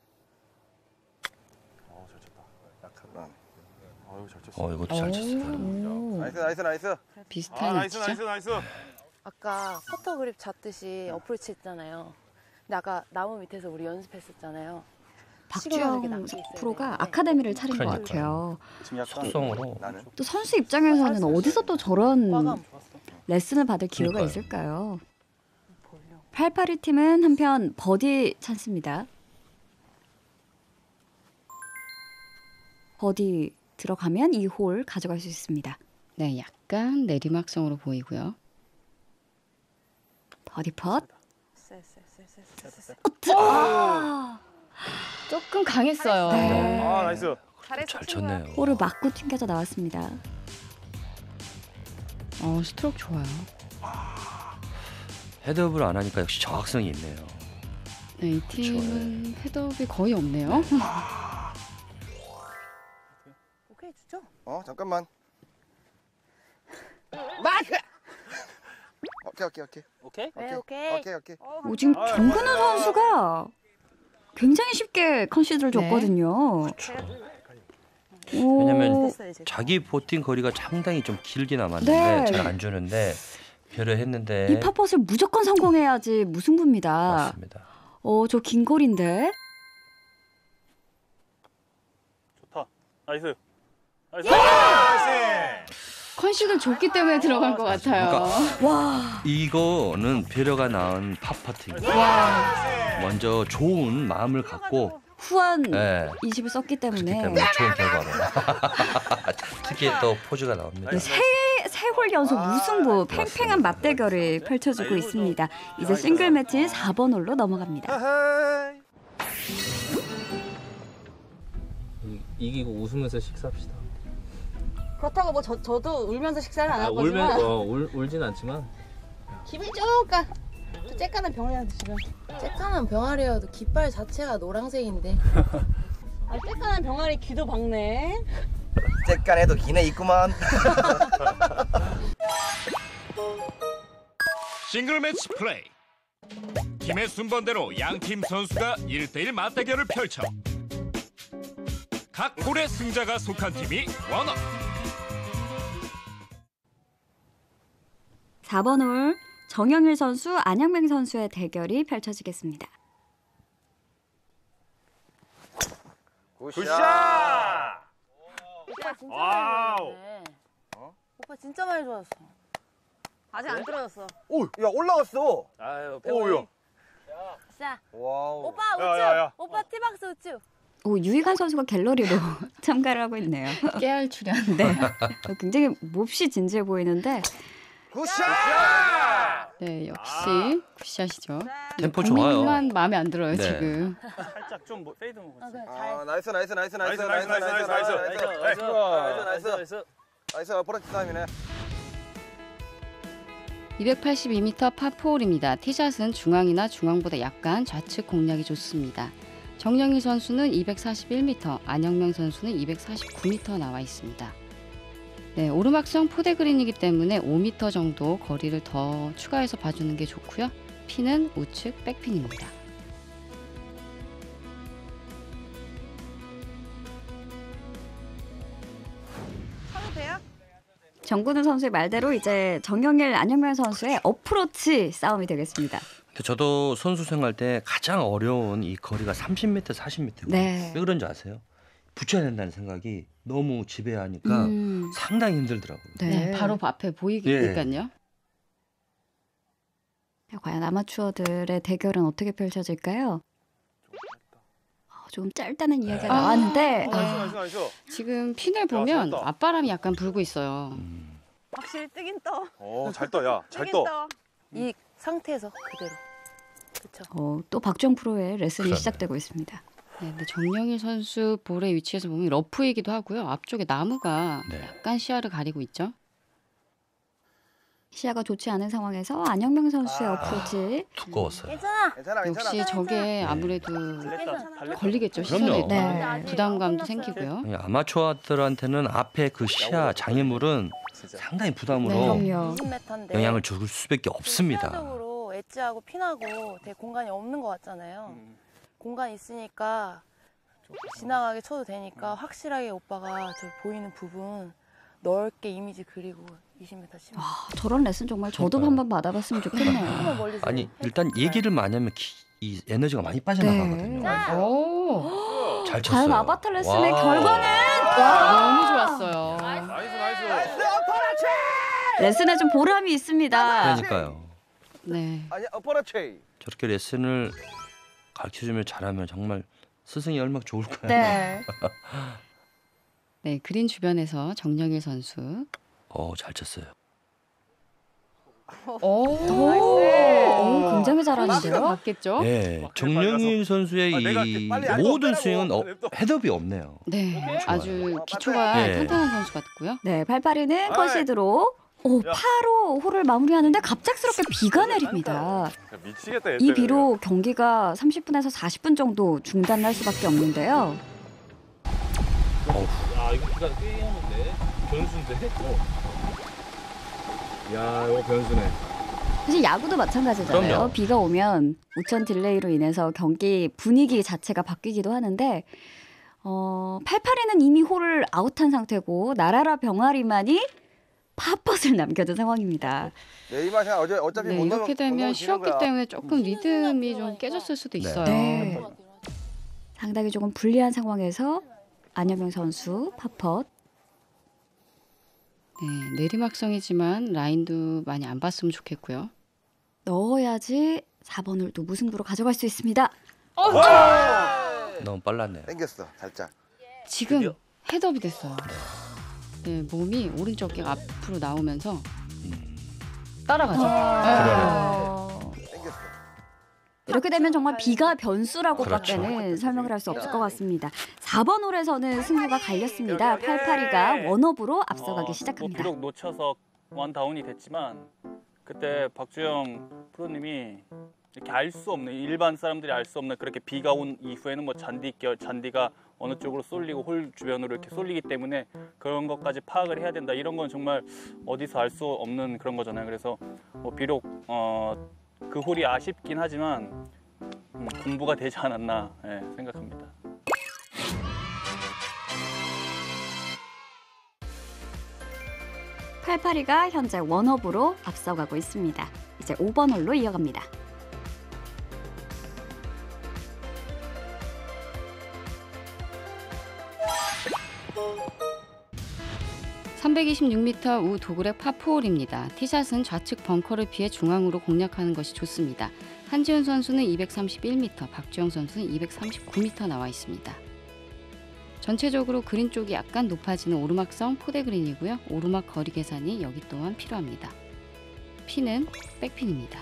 어, 잘 쳤다. 약하다. 아유, 잘 쳤어.
어, 이것도 잘 쳤어.
나이스 나이스 나이스.
비슷한
아, 나이스,
위치죠?
나이스, 나이스.
아까 퍼터 그립 잡듯이 어프로치 했잖아요. 근데 아까 나무 밑에서 우리 연습했었잖아요.
박주영 프로가 아카데미를 차린 것
그러니까요.
같아요.
지금 약간
속성으로.
나는
또 선수 입장에서는 어디서 또 저런
과감.
레슨을 받을 기회가
그러니까요.
있을까요? 팔팔이 팀은 한편 버디 찬스입니다. 버디 들어가면 이 홀 가져갈 수 있습니다.
네, 약간 내리막성으로 보이고요.
버디 펫.
쎄쎄쎄쎄쎄.
아,
조금 강했어요.
네.
아, 나이스.
잘 쳤네요.
홀을 맞고 튕겨져 나왔습니다.
어, 스트로크 좋아요.
헤드업을 안 하니까 역시 정확성이 있네요.
네, 이 팀은 헤드업이 거의 없네요.
오케이 주죠.
어 잠깐만. 마이크. 오케이 오케이 오케이.
오케이?
네 오케이.
오케이 오케이.
오, 지금 정근우 선수가 굉장히 쉽게 컨시드를
네.
줬거든요. 오.
왜냐면 자기 보팅 거리가 상당히 좀 길게 남았는데
네.
잘 안 주는데 배려했는데
이 팝펫을 무조건 성공해야지 무승부입니다.
맞습니다.
어, 저 긴 거리인데.
좋다. 나이스. 나이스.
컨시드를 줬기 때문에 들어간 것 같아요.
와.
이거는 배려가 낳은 팝퍼팅.
와.
먼저 좋은 마음을 갖고
후한
네.
이십을 썼기 때문에,
때문에 좋은 결과로. 특히 또 포즈가 나옵니다.
세, 세 홀 연속 무승부 팽팽한 맞대결을 펼쳐주고 있습니다. 이제 싱글 매치 사 번 홀로 넘어갑니다.
이- 이기고 웃으면서 식사합시다.
그렇다고 뭐 저, 저도 울면서 식사를 안
아,
할
울면
거지만
어, 울 울진 않지만
기분이 조금 저 쬐까는 병이라도 지금
쬐깐한 병아리여도 깃발 자체가 노란색인데.
아 쬐까는 병아리 귀도 박네.
쬐깐해도 기네 있구만.
싱글 매치 플레이. 팀의 순번대로 양팀 선수가 일 대일 맞대결을 펼쳐 각 홀의 승자가 속한 팀이 원업.
사 번 홀 정영일 선수, 안영명 선수의 대결이 펼쳐지겠습니다.
굿샷.
오빠 진짜
와우.
많이 좋아졌네. 오빠 진짜 많이 좋아졌어. 아직 안 떨어졌어.
오, 야 올라갔어.
아유
오우야.
자,
와우.
오빠 우측.
야, 야, 야.
오빠 티박스 우측.
오, 유희관 선수가 갤러리로 참가를 하고 있네요.
깨알 출연.
네. 어, 굉장히 몹시 진지해 보이는데
굿샷.
네, 역시 굿샷이죠.
템포 좋아요.
국민만 마음에 안 들어요,
네.
지금.
살짝 좀 뭐, 페이드 먹었어.
아, 그래, 잘.
아 나이스 나이스 나이스 나이스
나이스, 나이스, 나이스, 나이스,
나이스
나이스.
나이스 나이스 나이스 프로젝트 타임이네.
이백팔십이 미터 파포홀입니다. 티샷은 중앙이나 중앙보다 약간 좌측 공략이 좋습니다. 정영희 선수는 이백사십일 미터, 안영명 선수는 이백사십구 미터 나와 있습니다. 네, 오르막성 포대 그린이기 때문에 오 미터 정도 거리를 더 추가해서 봐주는 게 좋고요. 핀은 우측 백핀입니다.
쳐도 돼요?
정근우 선수의 말대로 이제 정영일, 안영명 선수의 어프로치 싸움이 되겠습니다.
근데 저도 선수 생활 때 가장 어려운 이 거리가 삼십 미터, 사십 미터고
네.
왜 그런지 아세요? 붙여야 된다는 생각이 너무 지배하니까
음.
상당히 힘들더라고요.
네, 바로 앞에 보이니까요.
과연 아마추어들의 대결은 어떻게 펼쳐질까요? 어, 조금 짧다는 이야기가
아.
나왔는데
어, 나이스, 나이스, 나이스.
지금 핀을 보면
잘했다.
앞바람이 약간 불고 있어요.
확실히 뜨긴 떠.
오, 잘 떠, 야, 잘
뜨긴
떠.
떠.
이 상태에서 그대로. 그렇죠.
어, 또 박주영 프로의 레슨이
그러네.
시작되고 있습니다.
네, 근데 정영일 선수 볼의 위치에서 보면 러프이기도 하고요. 앞쪽에 나무가
네.
약간 시야를 가리고 있죠.
시야가 좋지 않은 상황에서 안영명 선수의 어프로치.
두꺼웠어요.
괜찮아.
괜찮아 괜찮아.
역시 저게 아무래도
달렸다.
걸리겠죠.
그럼요.
시선에
네.
부담감도 생기고요.
이 아마추어들한테는 앞에 그 시야 장애물은 상당히 부담으로
네, 그럼요.
이십 미터인데
영향을 줄 수밖에 없습니다.
시야적으로 엣지하고 핀하고 되게 공간이 없는 것 같잖아요.
음.
공간 있으니까 지나가게 쳐도 되니까 확실하게 오빠가 저 보이는 부분 넓게 이미지 그리고 이십 미터 치면.
아, 저런 레슨 정말 저도 한번 받아봤으면 좋겠네요.
아니 일단 얘기를 많이 하면 기, 이 에너지가 많이 빠져나가거든요.
네.
오.
잘 쳤어요.
다음 아바타 레슨의
와.
결과는
너무 좋았어요.
나이스 나이스.
레슨에 좀 보람이 있습니다.
그러니까요.
네.
아니 어퍼라체.
저렇게 레슨을 가르쳐주면 잘하면 정말 스승이 얼마나 좋을까요?
네.
네, 그린 주변에서 정영일 선수.
어, 잘 쳤어요.
오,
오, 굉장히 잘하는데요.
맞겠죠?
네, 정영일 선수의
아, 내가
이
빨리 알고
모든
빼라고.
스윙은 어, 헤드업이 없네요.
네, 아주 기초가
네.
탄탄한 선수 같고요.
네, 팔팔이는 컨시드로 오, 파로 홀을 마무리하는데 갑작스럽게 비가 내립니다.
미치겠다.
이 비로 경기가 삼십 분에서 사십 분 정도 중단할 수밖에 없는데요.
야 이거 비가 꽤 오는데 변수인데. 야 이거 변수네.
사실 야구도 마찬가지잖아요.
그럼요.
비가 오면 우천 딜레이로 인해서 경기 분위기 자체가 바뀌기도 하는데 어, 팔팔이는 이미 홀을 아웃한 상태고 나라라 병아리만이 팝펫을 남겨둔 상황입니다.
내 이 맛이 어제 어차피
네,
못
이렇게
넘어-
되면
못 넘어지는
쉬었기
거야.
때문에 조금 리듬이 좀 깨졌을 수도 있어요.
네. 상당히 조금 불리한 상황에서 안현명 선수 팝펫.
네, 내리막성이지만 라인도 많이 안 봤으면 좋겠고요.
넣어야지 사 번 홀도 무승부로 가져갈 수 있습니다.
너무 빨랐네요.
땡겼어 살짝.
지금 헤드업이 됐어요. 네, 몸이 오른쪽 어깨가 앞으로 나오면서 따라가죠.
아.
땡겼어.
이렇게 되면 정말 비가 변수라고
그렇죠.
밖에는 설명을 할 수 없을 것 같습니다. 사 번 홀에서는 승부가 갈렸습니다. 팔팔이가 원업으로 앞서가기
뭐
시작합니다.
비록 놓쳐서 원다운이 됐지만 그때 박주영 프로님이 이렇게 알 수 없는 일반 사람들이 알 수 없는 그렇게 비가 온 이후에는 뭐 잔디 결 잔디가 어느 쪽으로 쏠리고 홀 주변으로 이렇게 쏠리기 때문에 그런 것까지 파악을 해야 된다. 이런 건 정말 어디서 알 수 없는 그런 거잖아요. 그래서 뭐 비록 어, 그 홀이 아쉽긴 하지만 음, 공부가 되지 않았나 예, 생각합니다.
팔팔이가 현재 원업으로 앞서가고 있습니다. 이제 오 번 홀로 이어갑니다.
삼백이십육 미터 우 도그렉 파포홀입니다. 티샷은 좌측 벙커를 피해 중앙으로 공략하는 것이 좋습니다. 한지훈 선수는 이백삼십일 미터, 박주영 선수는 이백삼십구 미터 나와 있습니다. 전체적으로 그린 쪽이 약간 높아지는 오르막성 포대 그린이고요. 오르막 거리 계산이 여기 또한 필요합니다. 핀은 백핀입니다.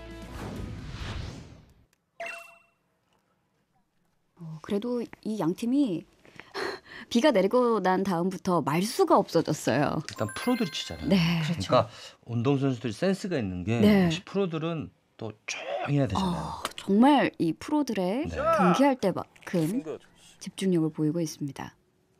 어, 그래도 이 양 팀이 비가 내리고 난 다음부터 말수가 없어졌어요.
일단 프로들이 치잖아요.
네,
그러니까 운동 선수들이 센스가 있는 게
네.
역시 프로들은 또 조용히 해야 되잖아요.
어, 정말 이 프로들의
네.
경기할 때만큼 집중력을 보이고 있습니다.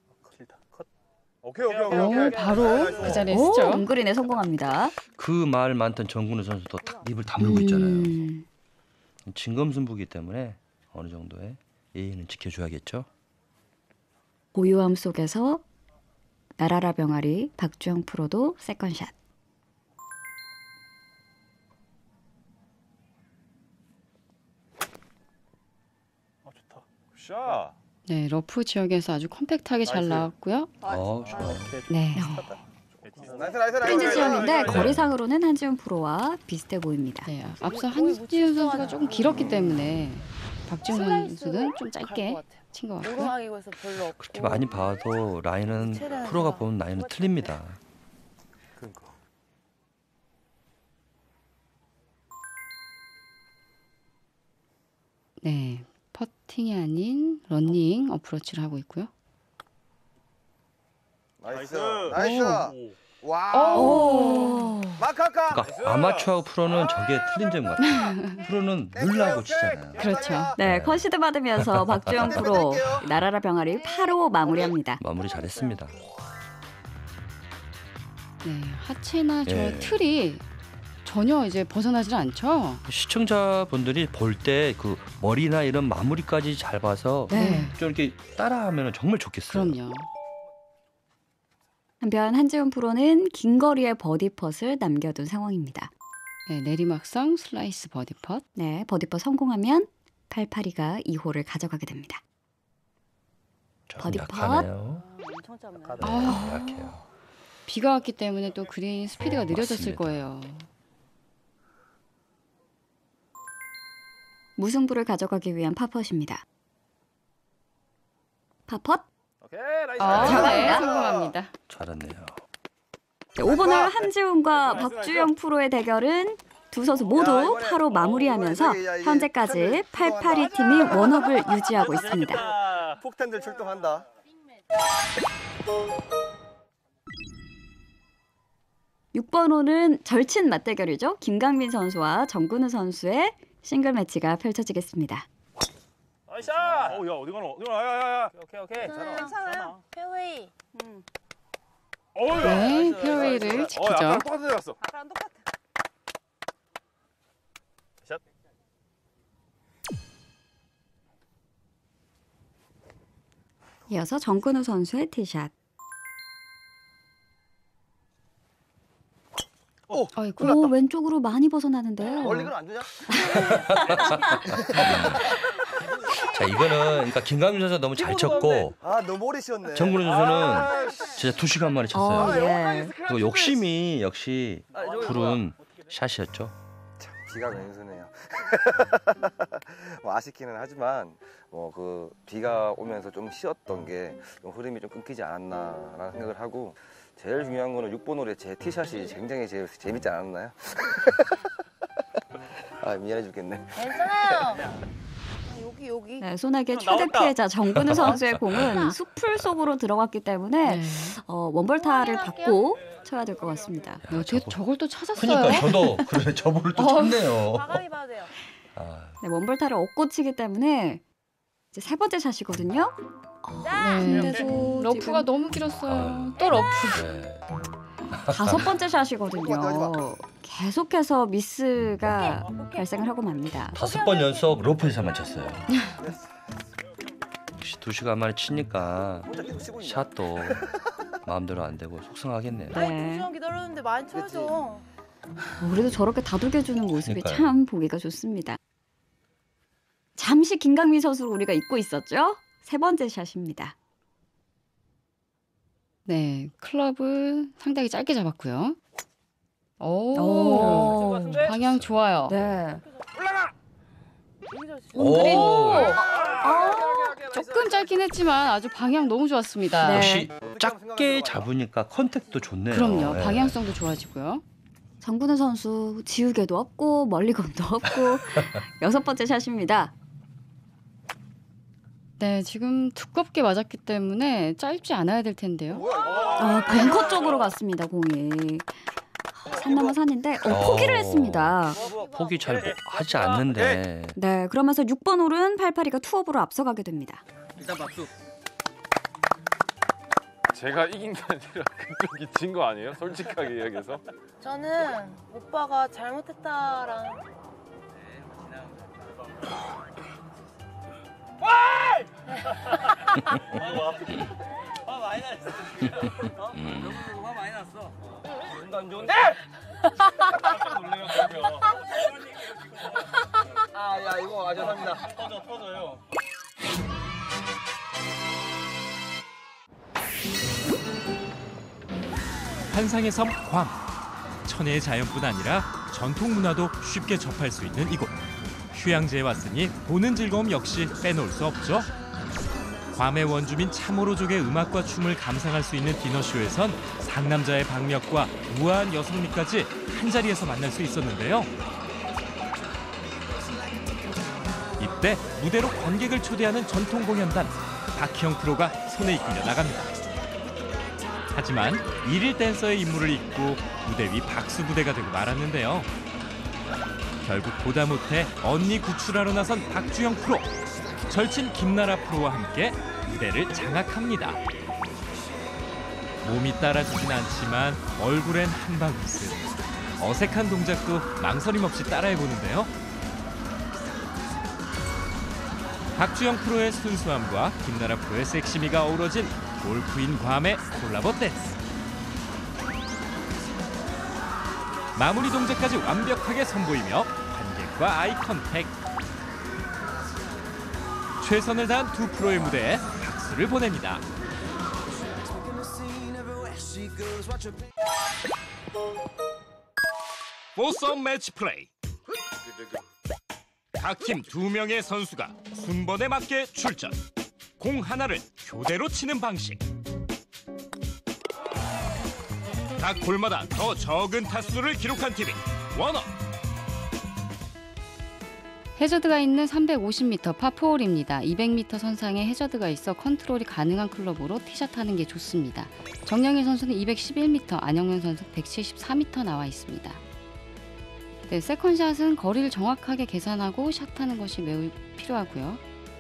오케이 오케이 오케이.
오,
오케이.
바로 그 자리에
오,
쓰죠.
엉그린에 성공합니다.
그 말 많던 정근우 선수도 딱 입을 다물고 있잖아요.
음,
진검승부기 때문에 어느 정도의 예의는 지켜줘야겠죠.
고요함 속에서 나라라 병아리 박주영 프로도 세컨샷.
아, 좋다.
샷.
네, 러프 지역에서 아주 컴팩트하게 잘
나이스.
나왔고요.
어, 좋아요.
네.
나이스 나이스
프린즈
나이스.
지역인데 거리상으로는 한지훈 프로와 비슷해 보입니다.
네, 앞서 한지훈 선수가 조금 길었기 때문에 박지훈 선수는 좀 짧게 친 것 같고요.
오르막이고서 별로 없고.
그렇게 많이 봐도 라인은
최대한
프로가
해서
보는 라인은 틀립니다.
그러니까.
네, 퍼팅이 아닌 러닝 어프로치를 하고 있고요.
나이스
나이스.
나이스. 와.
오.
마카카.
그러니까 아마추어하고 프로는 저게 틀린 점 같아요. 프로는 늘라고 치잖아요.
그렇죠.
네, 컨시드 받으면서 박주영 프로 나라라 병아리 팔 호 마무리합니다.
마무리 잘했습니다.
네, 하체나 저
예.
틀이 전혀 이제 벗어나질 않죠.
시청자분들이 볼 때 그 머리나 이런 마무리까지 잘 봐서
네.
좀 이렇게 따라하면 정말 좋겠어요.
그럼요.
한편 한지훈 프로는 긴 거리의 버디 펫을 남겨둔 상황입니다.
네, 내리막성 슬라이스 버디 펫.
네, 버디 펫 성공하면 팔팔이가 이 홀을 가져가게 됩니다. 버디 펫.
약하네요.
엄청 짧네.
아,
약해요.
비가 왔기 때문에 또 그린 스피드가 느려졌을
맞습니다.
거예요.
무승부를 가져가기 위한 파펫입니다. 파펫?
오케이, 나이스.
아, 네,
잘합니다.
성공합니다.
잘했네요.
오 번 홀 한지훈과 박주영 프로의 대결은 두 선수 모두 파로 마무리하면서 현재까지 팔팔이 팀이 원업을 유지하고 있습니다.
폭탄들 출동한다.
육 번 홀은 절친 맞대결이죠. 김강민 선수와 정근우 선수의 싱글 매치가 펼쳐지겠습니다.
나이스. 오, 야, 어디 가노? 어디 가노? 야, 야, 야. 오케이, 오케이.
괜찮아요. 페어웨이. 음.
어, 야.
네, 페어웨이를
어,
지키죠.
아까랑 똑같은 데 갔어.
아까랑 똑같아.
샷.
이어서 정근우 선수의 티샷.
오,
아이고.
오, 왼쪽으로 많이 벗어나는데요.
멀리건 안 주냐?
자, 이거는 그러니까 김강민 선수가 너무 잘 쳤고
아, 너무 오래 쉬었네.
정근우 선수는 진짜 두 시간 만에 쳤어요.
어, 예.
그 욕심이 역시 푸른 샷이었죠.
참, 비가 왼수네요. 뭐 아쉽기는 하지만 뭐 그 비가 오면서 좀 쉬었던 게 좀 흐름이 좀 끊기지 않았나라는 생각을 하고 제일 중요한 거는 육 번 홀에 제 티샷이 굉장히 제일 재밌지 않았나요? 아, 미안해 죽겠네.
괜찮아요. 여기 여기.
네, 소나기의 최대 피해자 정근우 선수의 공은 숲풀 속으로 들어갔기 때문에
네.
어, 원벌타를 받고 쳐야 될 것 같습니다.
야, 어떻게 저걸 또 찾았어요?
그러니까 저도 그래 저볼을 또 쳤네요.
과감히 봐도 돼요.
아,
네, 원벌타를 얻고 치기 때문에 이제 세 번째 샷이거든요. 어,
네.
근데도
러프가
지금
너무 길었어요.
아유.
또 러프.
네.
다섯 번째
하지 마.
샷이거든요. 계속해서 미스가 발생을 하고 맙니다.
다섯 번 연속 러프에서만 쳤어요. 역시 두 시간 만에 치니까 샷도 마음대로 안 되고 속상하겠네요.
네.
두 시간 기다렸는데 많이 쳐야죠.
우리도 저렇게 다독여주는 모습이
그러니까요.
참 보기가 좋습니다. 잠시 김강민 선수를 우리가 잊고 있었죠? 세 번째 샷입니다.
네, 클럽을 상당히 짧게 잡았고요. 오,
오.
방향 좋아요.
네.
오,
조금 짧긴 했지만 아주 방향 너무 좋았습니다.
네.
역시 작게 잡으니까 컨택도 좋네요.
그럼요,
네.
방향성도 좋아지고요.
정근우 선수 지우개도 없고 멀리건도 없고 여섯 번째 샷입니다.
네, 지금 두껍게 맞았기 때문에 짧지 않아야 될 텐데요.
아, 벙커 쪽으로 갔습니다, 공이. 산남은 산인데 어, 포기를
어.
했습니다.
포기 잘 못- 하지 않는데
네, 그러면서 육 번 홀은 팔팔이가 투업으로 앞서가게 됩니다.
일단 박수.
제가 이긴 게 아니라 그쪽이 진 거 아니에요? 솔직하게 이야기해서.
저는 오빠가 잘못했다랑
화 많이 났어. 어? 너무 화 많이 났어. 눈도 안 좋은데? 깜짝 놀래요, 그러면.
아, 야, 이거 아, 죄송합니다.
터져, 터져요.
환상의 섬 괌. 천혜의 자연뿐 아니라 전통 문화도 쉽게 접할 수 있는 이곳. 휴양지에 왔으니 보는 즐거움 역시 빼놓을 수 없죠. 괌의 원주민 참호로족의 음악과 춤을 감상할 수 있는 디너쇼에선 상남자의 박력과 우아한 여성미까지 한자리에서 만날 수 있었는데요. 이때 무대로 관객을 초대하는 전통 공연단 박희영 프로가 손에 이끌려 나갑니다. 하지만 일일 댄서의 임무를 잊고 무대 위 박수 부대가 되고 말았는데요. 결국 보다 못해 언니 구출하러 나선 박주영 프로. 절친 김나라 프로와 함께 무대를 장악합니다. 몸이 따라주진 않지만 얼굴엔 한방 웃음. 어색한 동작도 망설임 없이 따라해보는데요. 박주영 프로의 순수함과 김나라 프로의 섹시미가 어우러진 골프인 괌의 콜라보 댄스. 마무리 동작까지 완벽하게 선보이며 관객과 아이 컨택. 최선을 다한 두 프로의 무대에 박수를 보냅니다. 포섬 매치 플레이. 각 팀 두 명의 선수가 순번에 맞게 출전. 공 하나를 교대로 치는 방식. 각 골마다 더 적은 타수를 기록한 팀이 원업.
해저드가 있는 삼백오십 미터 파포홀입니다. 이백 미터 선상에 해저드가 있어 컨트롤이 가능한 클럽으로 티샷하는 게 좋습니다. 정영일 선수는 이백십일 미터, 안영현 선수 백칠십사 미터 나와 있습니다. 네, 세컨샷은 거리를 정확하게 계산하고 샷하는 것이 매우 필요하고요.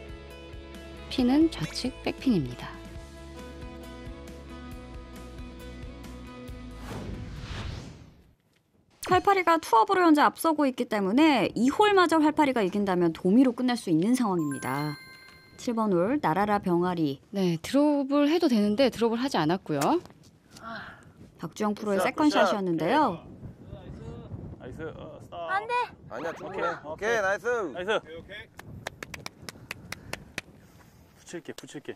핀은 좌측 백핀입니다.
활파리가 투업으로 현재 앞서고 있기 때문에 이 홀마저 활파리가 이긴다면 도미로 끝낼 수 있는 상황입니다. 칠 번 홀 나라라 병아리.
네, 드롭을 해도 되는데 드롭을 하지 않았고요.
박주영 프로의 세컨샷이었는데요.
나이스. 어, 스탑.
안 돼.
아니야, 충분해.
오케이,
오케이,
오케이.
나이스.
나이스. 붙일게, 붙일게.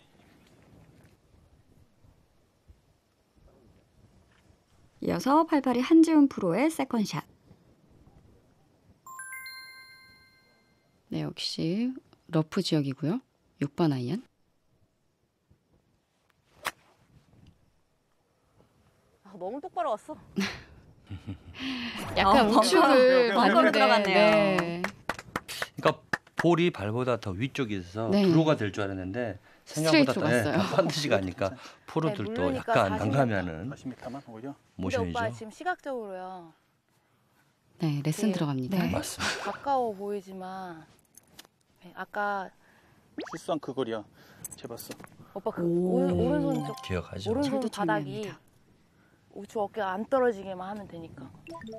이어서 팔팔이 한지훈 프로의 세컨샷.
네, 역시 러프 지역이고요. 육 번 아이언.
아, 너무 똑바로 왔어.
약간
어,
우측을
벙커로
봤는데,
들어갔네요.
네.
그러니까 볼이 발보다 더 위쪽에 있어서
네.
드로우가 될 줄 알았는데 생각보다
스트레이트로
더 네,
갔어요.
반드시 가니까
네,
프로들도
물르니까
약간
사십
난감해하는
사십 미터만 오히려.
근데 오빠
모션이죠.
지금 시각적으로요.
네, 레슨
네.
들어갑니다.
네.
맞습니다.
가까워 보이지만 네, 아까
실수한 그 거리야. 재봤어.
오빠 그
오.
오른, 오른손 쪽
기억하죠.
오른손
잘도
바닥이
중요합니다.
우측 어깨가 안 떨어지게만 하면 되니까.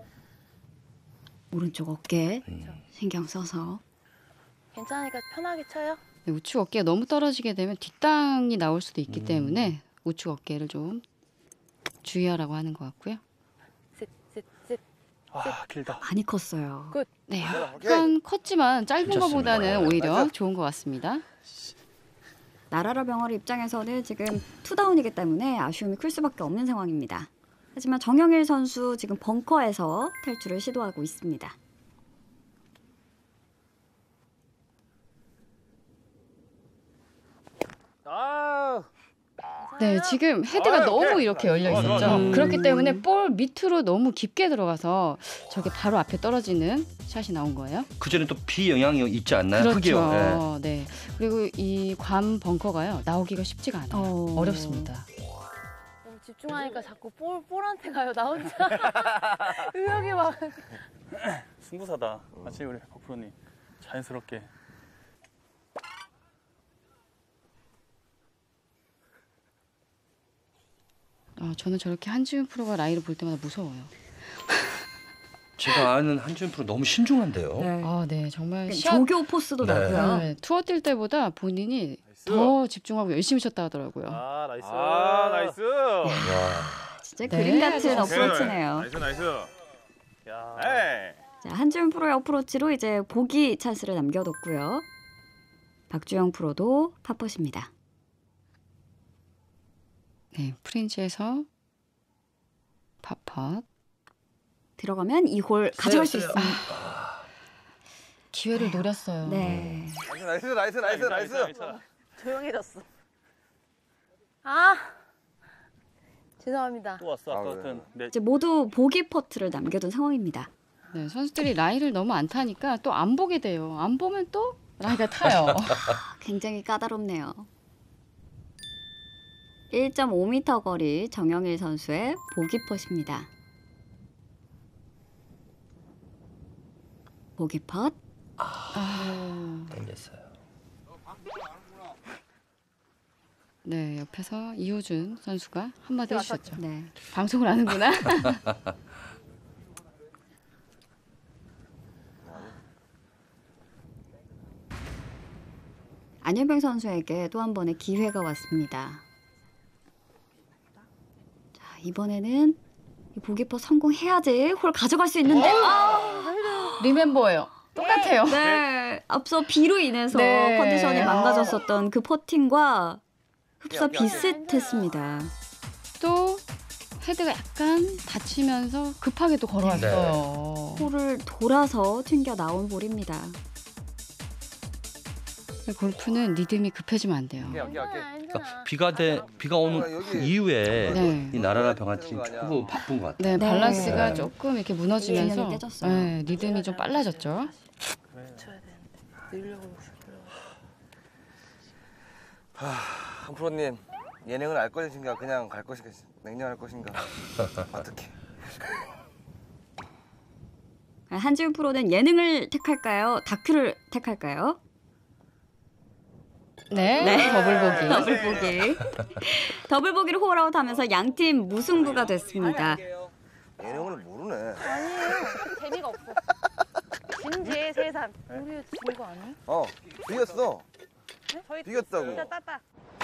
오른쪽 어깨
음.
신경 써서.
괜찮으니까 편하게 쳐요.
네, 우측 어깨가 너무 떨어지게 되면 뒷땅이 나올 수도 있기
음.
때문에 우측 어깨를 좀 주의하라고 하는 것 같고요.
셋셋셋
아, 길다.
많이 컸어요.
끝.
네,
오케이.
약간 컸지만 짧은
괜찮습니다.
것보다는 오히려
나이스.
좋은 것 같습니다.
나라라 병아리 입장에서는 지금 투다운이기 때문에 아쉬움이 클 수밖에 없는 상황입니다. 하지만 정영일 선수 지금 벙커에서 탈출을 시도하고 있습니다.
아,
네, 지금 헤드가
아,
너무
오케이.
이렇게 열려
좋아, 좋아,
있었죠.
좋아.
음.
그렇기 때문에 볼 밑으로 너무 깊게 들어가서 저게 바로 앞에 떨어지는 샷이 나온 거예요.
그 전에 또 비 영향이 있지 않나요? 흙이요. 네.
그렇죠. 네. 그리고 이 괌 벙커가요. 나오기가 쉽지가 않아요.
어.
어렵습니다.
너무 집중하니까 자꾸 볼 볼한테 가요. 나 혼자 의욕이 막.
승부사다. 마치 우리 박프로님 자연스럽게.
아, 저는 저렇게 한지훈 프로가 라이를 볼 때마다 무서워요.
제가 아는 한지훈 프로 너무 신중한데요.
네.
아, 네. 정말 샷,
조교 포스도
네.
나고요.
네, 투어 뛸 때보다 본인이 더 집중하고 열심히 쳤다 하더라고요.
아, 나이스. 아, 나이스.
와.
진짜
네.
그림 같은
오케이.
어프로치네요.
나이스, 나이스. 야. 에이.
자, 한지훈 프로의 어프로치로 이제 보기 찬스를 남겨뒀고요. 박주영 프로도 팝펫입니다.
네, 프린지에서 팝팟.
들어가면 이 홀 가져갈 수 있습니다.
기회를 노렸어요.
네.
나이스, 나이스, 나이스, 나이스.
조용해졌어. 아 죄송합니다.
또 왔어.
아,
아까
그래.
같은. 네.
이제 모두 보기 퍼트를 남겨둔 상황입니다.
네, 선수들이 라이를 너무 안 타니까 또 안 보게 돼요. 안 보면 또 라이가 타요.
굉장히 까다롭네요. 일 점 오 미터 거리 정영일 선수의 보기 펫입니다. 보기 펫.
아,
땡겼어요.
네, 옆에서 이호준 선수가 한마디 해주셨죠.
네.
방송을 하는구나.
안현병 선수에게 또 한 번의 기회가 왔습니다. 자, 이번에는 이 보기퍼 성공해야지 홀 가져갈 수 있는데 아,
리멤버예요. 똑같아요.
네, 앞서 비로 인해서
네.
컨디션이 망가졌었던 그 퍼팅과 흡사 비슷했습니다.
또 헤드가 약간 다치면서 급하게 또 걸어왔어요.
홀을 돌아서 튕겨 나온 볼입니다.
골프는 리듬이 급해지면 안 돼요.
그러니까 비가 돼 비가 오는 그 이후에
네.
이 나라라 병아치는 축구 바쁜 것 같아요.
네, 밸런스가
네.
조금 이렇게 무너지면서
균형이 깨졌어요.
네, 리듬이 좀 빨라졌죠.
하, 한 프로님 예능을 알 것인가 그냥 갈 것인가 냉정할 것인가 어떻게?
한지훈 프로는 예능을 택할까요? 다큐를 택할까요?
네,
네.
더블보기.
더블보기. 더블보기를 홀아웃하면서 양팀 무승부가 됐습니다.
예능을 모르네.
아니에요. 재미가 없어. 진지의 세상.
우리 진거 아니야?
어, 비겼어.
네? 저희
비겼다고.
진짜 따따.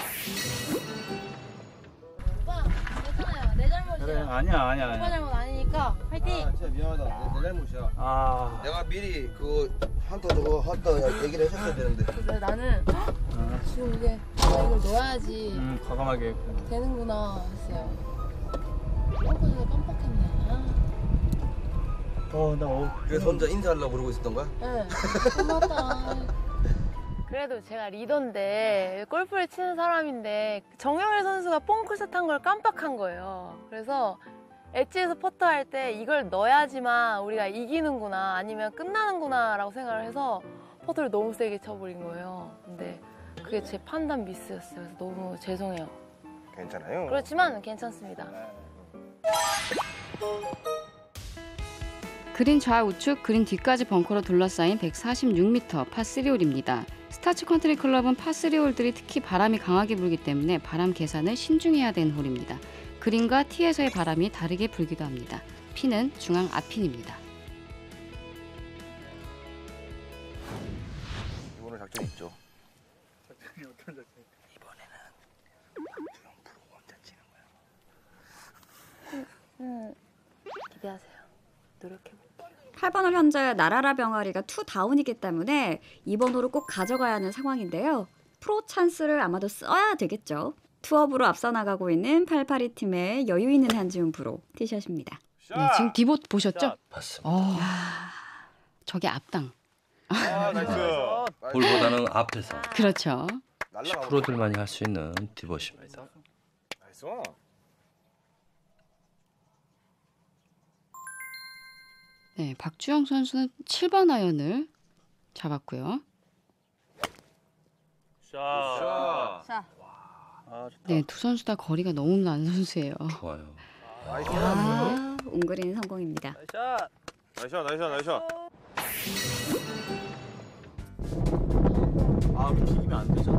오빠 괜찮아요. 내 잘못이야.
그래, 아니야, 아니야,
오빠
아니야.
잘못 아니니까 화이팅.
아, 진짜 미안하다. 내, 내 잘못이야.
아,
내가 미리 그 한터 저거 한터 얘기를 했었어야 되는데.
그래서 나는 헉, 지금 이게 내가 이걸 넣어야지
음, 과감하게 했구나.
되는구나 했어요. 펑크가 깜빡했네. 아.
어, 나 어.
그래서 혼자 인사하려고 그러고 있었던 거야?
네. 고맙다. 그래도 제가 리더인데 골프를 치는 사람인데 정영일 선수가 뽕크샷 한 걸 깜빡한 거예요. 그래서 엣지에서 퍼터할 때 이걸 넣어야지만 우리가 이기는구나 아니면 끝나는구나 라고 생각을 해서 퍼터를 너무 세게 쳐버린 거예요. 근데 그게 제 판단 미스였어요. 그래서 너무 죄송해요.
괜찮아요.
그렇지만 괜찮습니다.
그린 좌우측, 그린 뒤까지 벙커로 둘러싸인 백사십육 미터 파쓰리 홀입니다. 스타츠 컨트리 클럽은 파쓰리 홀들이 특히 바람이 강하게 불기 때문에 바람 계산을 신중해야 되는 홀입니다. 그린과 티에서의 바람이 다르게 불기도 합니다. 핀은 중앙 앞핀입니다.
이번에 작전이 있죠.
작전이 어떤 작전?
음, 기대하세요. 노력해볼게요.
팔 번 홀 현재 나라라 병아리가 투 다운이기 때문에 이번 홀을 꼭 가져가야 하는 상황인데요. 프로 찬스를 아마도 써야 되겠죠. 투업으로 앞서 나가고 있는 팔팔이 팀의 여유 있는 한지훈 프로 티샷입니다.
네, 지금 디봇 보셨죠?
봤습니다.
어, 저게 앞당.
아, 나이스.
볼보다는 앞에서
그렇죠.
프로들만이 할 수 있는 디봇입니다.
나이스.
네, 박주영 선수는 칠 번 아이언을 잡았고요.
샷.
자.
아, 좋다.
네, 두 선수 다 거리가 너무 나는 선수예요.
좋아요.
아, 옹그린 성공입니다.
샷.
나이스, 나이스, 나이스.
아, 비기면 안 되잖아.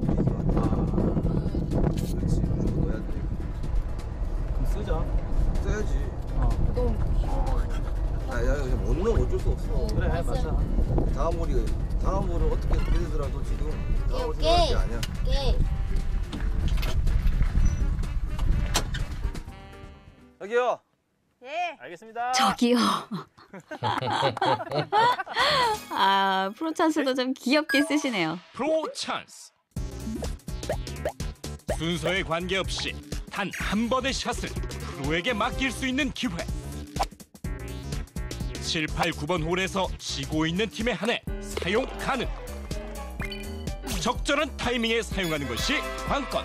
그렇지. 무조건 넣어야 돼.
그럼 쓰자.
써야지.
어.
너무 길어.
아, 야, 이거 못 넣으면 어쩔 수 없어.
그래, 맞아.
다음 홀이 다음 홀은 어떻게 되더라도 지금 다음 홀
오케이,
생각할 게 아니야.
오케이.
여기요.
예.
알겠습니다.
저기요. 아, 프로 찬스도 좀 귀엽게 쓰시네요.
프로 찬스. 순서에 관계없이 단 한 번의 샷을 프로에게 맡길 수 있는 기회. 칠, 팔, 구 번 홀에서 지고 있는 팀에 한해 사용 가능. 적절한 타이밍에 사용하는 것이 관건.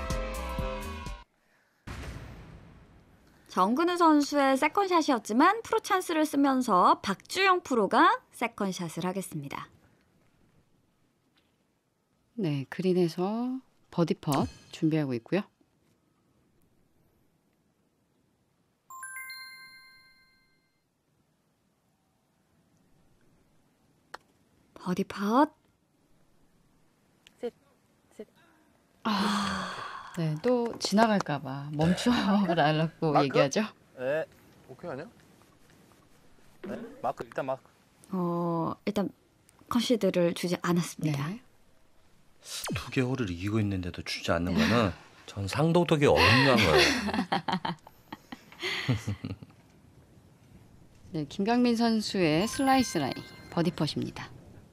정근우 선수의 세컨샷이었지만 프로 찬스를 쓰면서 박주영 프로가 세컨샷을 하겠습니다.
네, 그린에서 버디 펫 준비하고 있고요.
버디 펫.
아, 네, 또 지나갈까봐 멈춰라라고 얘기하죠.
네. 오케이 아니야? 네. 마크 일단 마크.
어, 일단 컨시드를 주지 않았습니다.
네.
두 개 홀을 이기고 있는데도 주지 않는 거는 전 상도덕이 어긋난 거예요.
네, 김강민 선수의 슬라이스 라인 버디 펫입니다.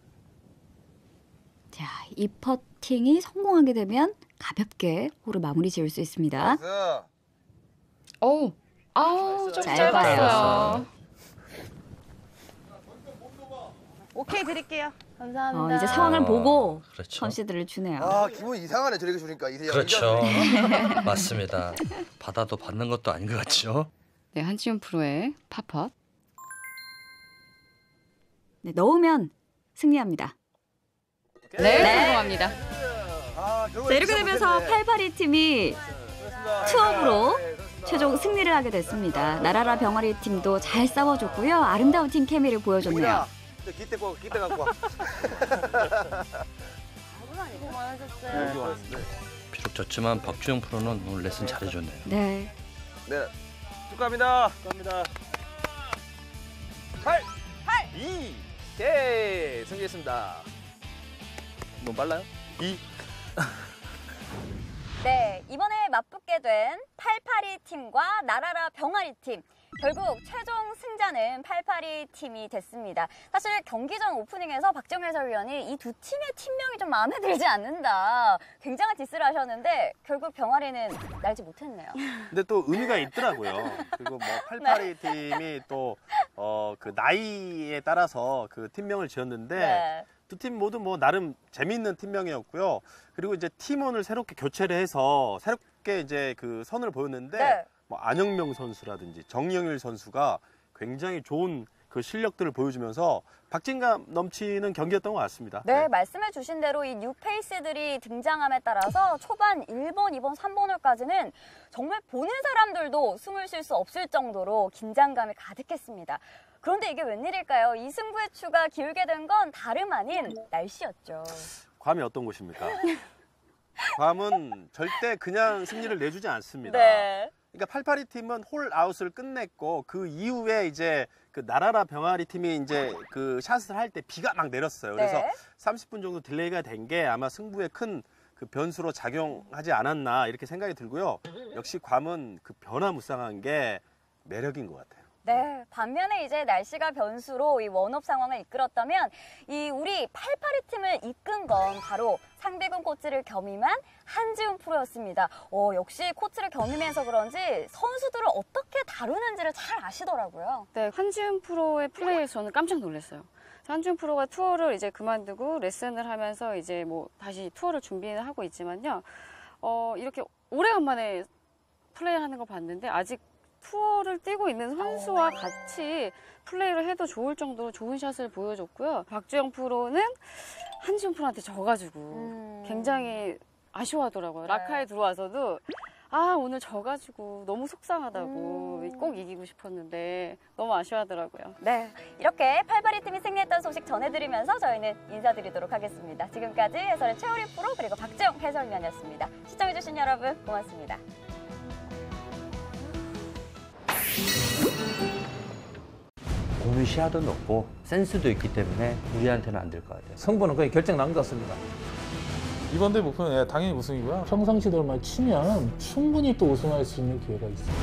자, 이 퍼팅이 성공하게 되면 가볍게 홀을 마무리 지을 수 있습니다.
오, 아우 좀
짧아요.
짧았어요.
오케이 드릴게요.
감사합니다.
어, 이제 상황을 보고
그렇죠.
컨시드를 주네요.
아 기분 이상하네 저렇게 주니까 이제
그렇죠. 맞습니다. 받아도 받는 것도 아닌 것 같죠?
네, 한지훈 프로의 파펫.
네, 넣으면 승리합니다.
네,
네.
성공합니다.
아,
자, 이렇게 되면서 팔팔이 팀이 투업으로 최종 승리를 하게 됐습니다. 나라라 병아리 팀도 잘 싸워줬고요. 아름다운 팀 케미를 보여줬네요.
기대 고 기대 갖고 와.
수고 많으셨어요.
비록 졌지만 박주영 프로는 오늘 레슨 잘해줬네요.
네.
네.
축하합니다. 축하합니다. 팔, 팔, 이, 오케이 승리했습니다. 너무 빨라요? 이.
네, 이번에 맞붙게 된 팔팔이 팀과 나라라 병아리 팀. 결국 최종 승자는 팔팔이 팀이 됐습니다. 사실 경기 전 오프닝에서 박정 해설위원이 이 두 팀의 팀명이 좀 마음에 들지 않는다. 굉장한 디스를 하셨는데 결국 병아리는 날지 못했네요.
근데 또 의미가 있더라고요. 그리고 뭐 팔팔이 팀이 또 어 그 나이에 따라서 그 팀명을 지었는데
네.
두 팀 모두 뭐 나름 재미있는 팀명이었고요. 그리고 이제 팀원을 새롭게 교체를 해서 새롭게 이제 그 선을 보였는데
네.
뭐 안영명 선수라든지 정영일 선수가 굉장히 좋은 그 실력들을 보여주면서 박진감 넘치는 경기였던 것 같습니다.
네, 말씀해 주신 대로 이 뉴페이스들이 등장함에 따라서 초반 일 번, 이 번, 삼 번 홀까지는 정말 보는 사람들도 숨을 쉴 수 없을 정도로 긴장감이 가득했습니다. 그런데 이게 웬일일까요? 이 승부의 추가 기울게 된 건 다름 아닌 날씨였죠.
괌이 어떤 곳입니까? 괌은 절대 그냥 승리를 내주지 않습니다.
네.
그러니까 팔팔이 팀은 홀 아웃을 끝냈고 그 이후에 이제 그 나라라 병아리 팀이 이제 그 샷을 할 때 비가 막 내렸어요. 그래서
네.
삼십 분 정도 딜레이가 된 게 아마 승부에 큰 그 변수로 작용하지 않았나 이렇게 생각이 들고요. 역시 괌은 그 변화무쌍한 게 매력인 것 같아요.
네, 반면에 이제 날씨가 변수로 이 원업 상황을 이끌었다면 이 우리 팔팔이 팀을 이끈 건 바로 상대군 코치를 겸임한 한지훈 프로였습니다. 어, 역시 코치를 겸임해서 그런지 선수들을 어떻게 다루는지를 잘 아시더라고요.
네, 한지훈 프로의 플레이에 저는 깜짝 놀랐어요. 한지훈 프로가 투어를 이제 그만두고 레슨을 하면서 이제 뭐 다시 투어를 준비를 하고 있지만요. 어, 이렇게 오래간만에 플레이하는 거 봤는데 아직 투어를 뛰고 있는 선수와 같이 플레이를 해도 좋을 정도로 좋은 샷을 보여줬고요. 박주영 프로는 한지훈 프로한테 져가지고
음.
굉장히 아쉬워하더라고요.
네.
라카에 들어와서도 아 오늘 져가지고 너무 속상하다고
음.
꼭 이기고 싶었는데 너무 아쉬워하더라고요.
네, 이렇게 팔팔이 팀이 승리했던 소식 전해드리면서 저희는 인사드리도록 하겠습니다. 지금까지 해설의 최우리 프로 그리고 박재영 해설위원이었습니다. 시청해주신 여러분 고맙습니다.
공유 시야도 높고 센스도 있기 때문에 우리한테는 안 될 것 같아요.
성분은 거의 결정 난 것 같습니다. 이번 대회 목표는 예, 당연히 우승이고요.
평상시대로만 치면 충분히 또 우승할 수 있는 기회가 있습니다.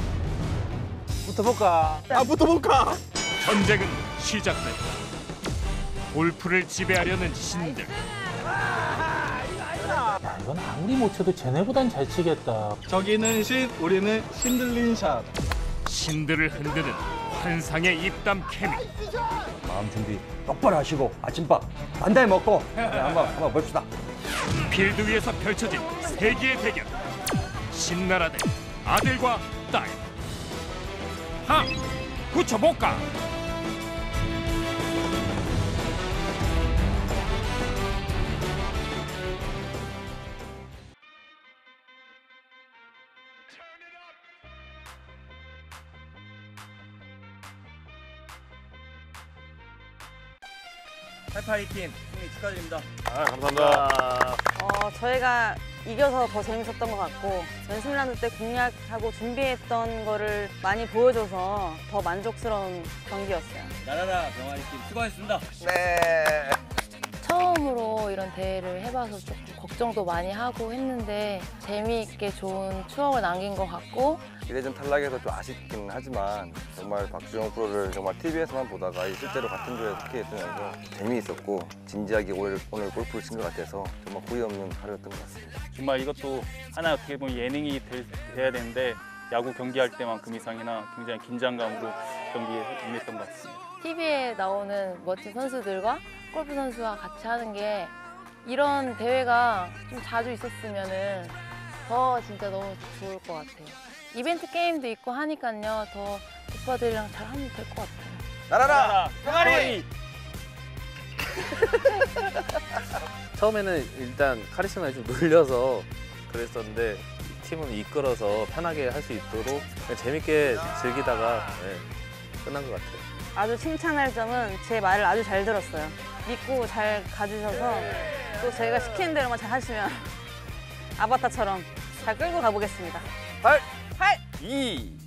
붙어볼까?
아, 붙어볼까?
전쟁은 시작됐다. 골프를 지배하려는 신들.
야, 이건 아무리 못 쳐도 쟤네보단 잘 치겠다.
저기는 신, 우리는 신들린 샷.
신들을 흔드는 환상의 입담 케미.
마음 준비 똑바로 하시고 아침밥 단단히 먹고 네, 한번 한번 봅시다.
필드 위에서 펼쳐진 세기의 대결. 신나라 대 아들과 딸. 하! 붙여볼까?
팔팔이 팀 승리 축하드립니다.
아, 감사합니다.
어, 저희가 이겨서 더 재밌었던 것 같고 연습 라운드 때 공략하고 준비했던 거를 많이 보여줘서 더 만족스러운 경기였어요.
나라라 병아리 팀 수고하셨습니다.
네.
첫
처음으로 이런 대회를 해봐서 조금 걱정도 많이 하고 했는데 재미있게 좋은 추억을 남긴 것 같고
일 회전 탈락해서 좀 아쉽긴 하지만 정말 박주영 프로를 정말 티비에서만 보다가 실제로 같은 조에 속해 있으면서 재미있었고 진지하게 오늘, 오늘 골프를 친 것 같아서 정말 후회 없는 하루였던 것 같습니다.
정말 이것도 하나 어떻게 보면 예능이 될, 돼야 되는데 야구 경기할 때만큼 이상이나 굉장히 긴장감으로 경기에 임했던 것 같습니다.
티비에 나오는 멋진 선수들과 골프 선수와 같이 하는 게 이런 대회가 좀 자주 있었으면은 더 진짜 너무 좋을 것 같아요. 이벤트 게임도 있고 하니까요. 더 오빠들이랑 잘 하면 될 것 같아요.
날아라!
병아리!
처음에는 일단 카리스마에 좀 눌려서 그랬었는데 팀은 이끌어서 편하게 할 수 있도록 그냥 재밌게 즐기다가 네, 끝난 것 같아요.
아주 칭찬할 점은 제 말을 아주 잘 들었어요. 믿고 잘 가주셔서 또 저희가 시키는 대로만 잘 하시면 아바타처럼 잘 끌고 가보겠습니다.
팔,
팔,
이,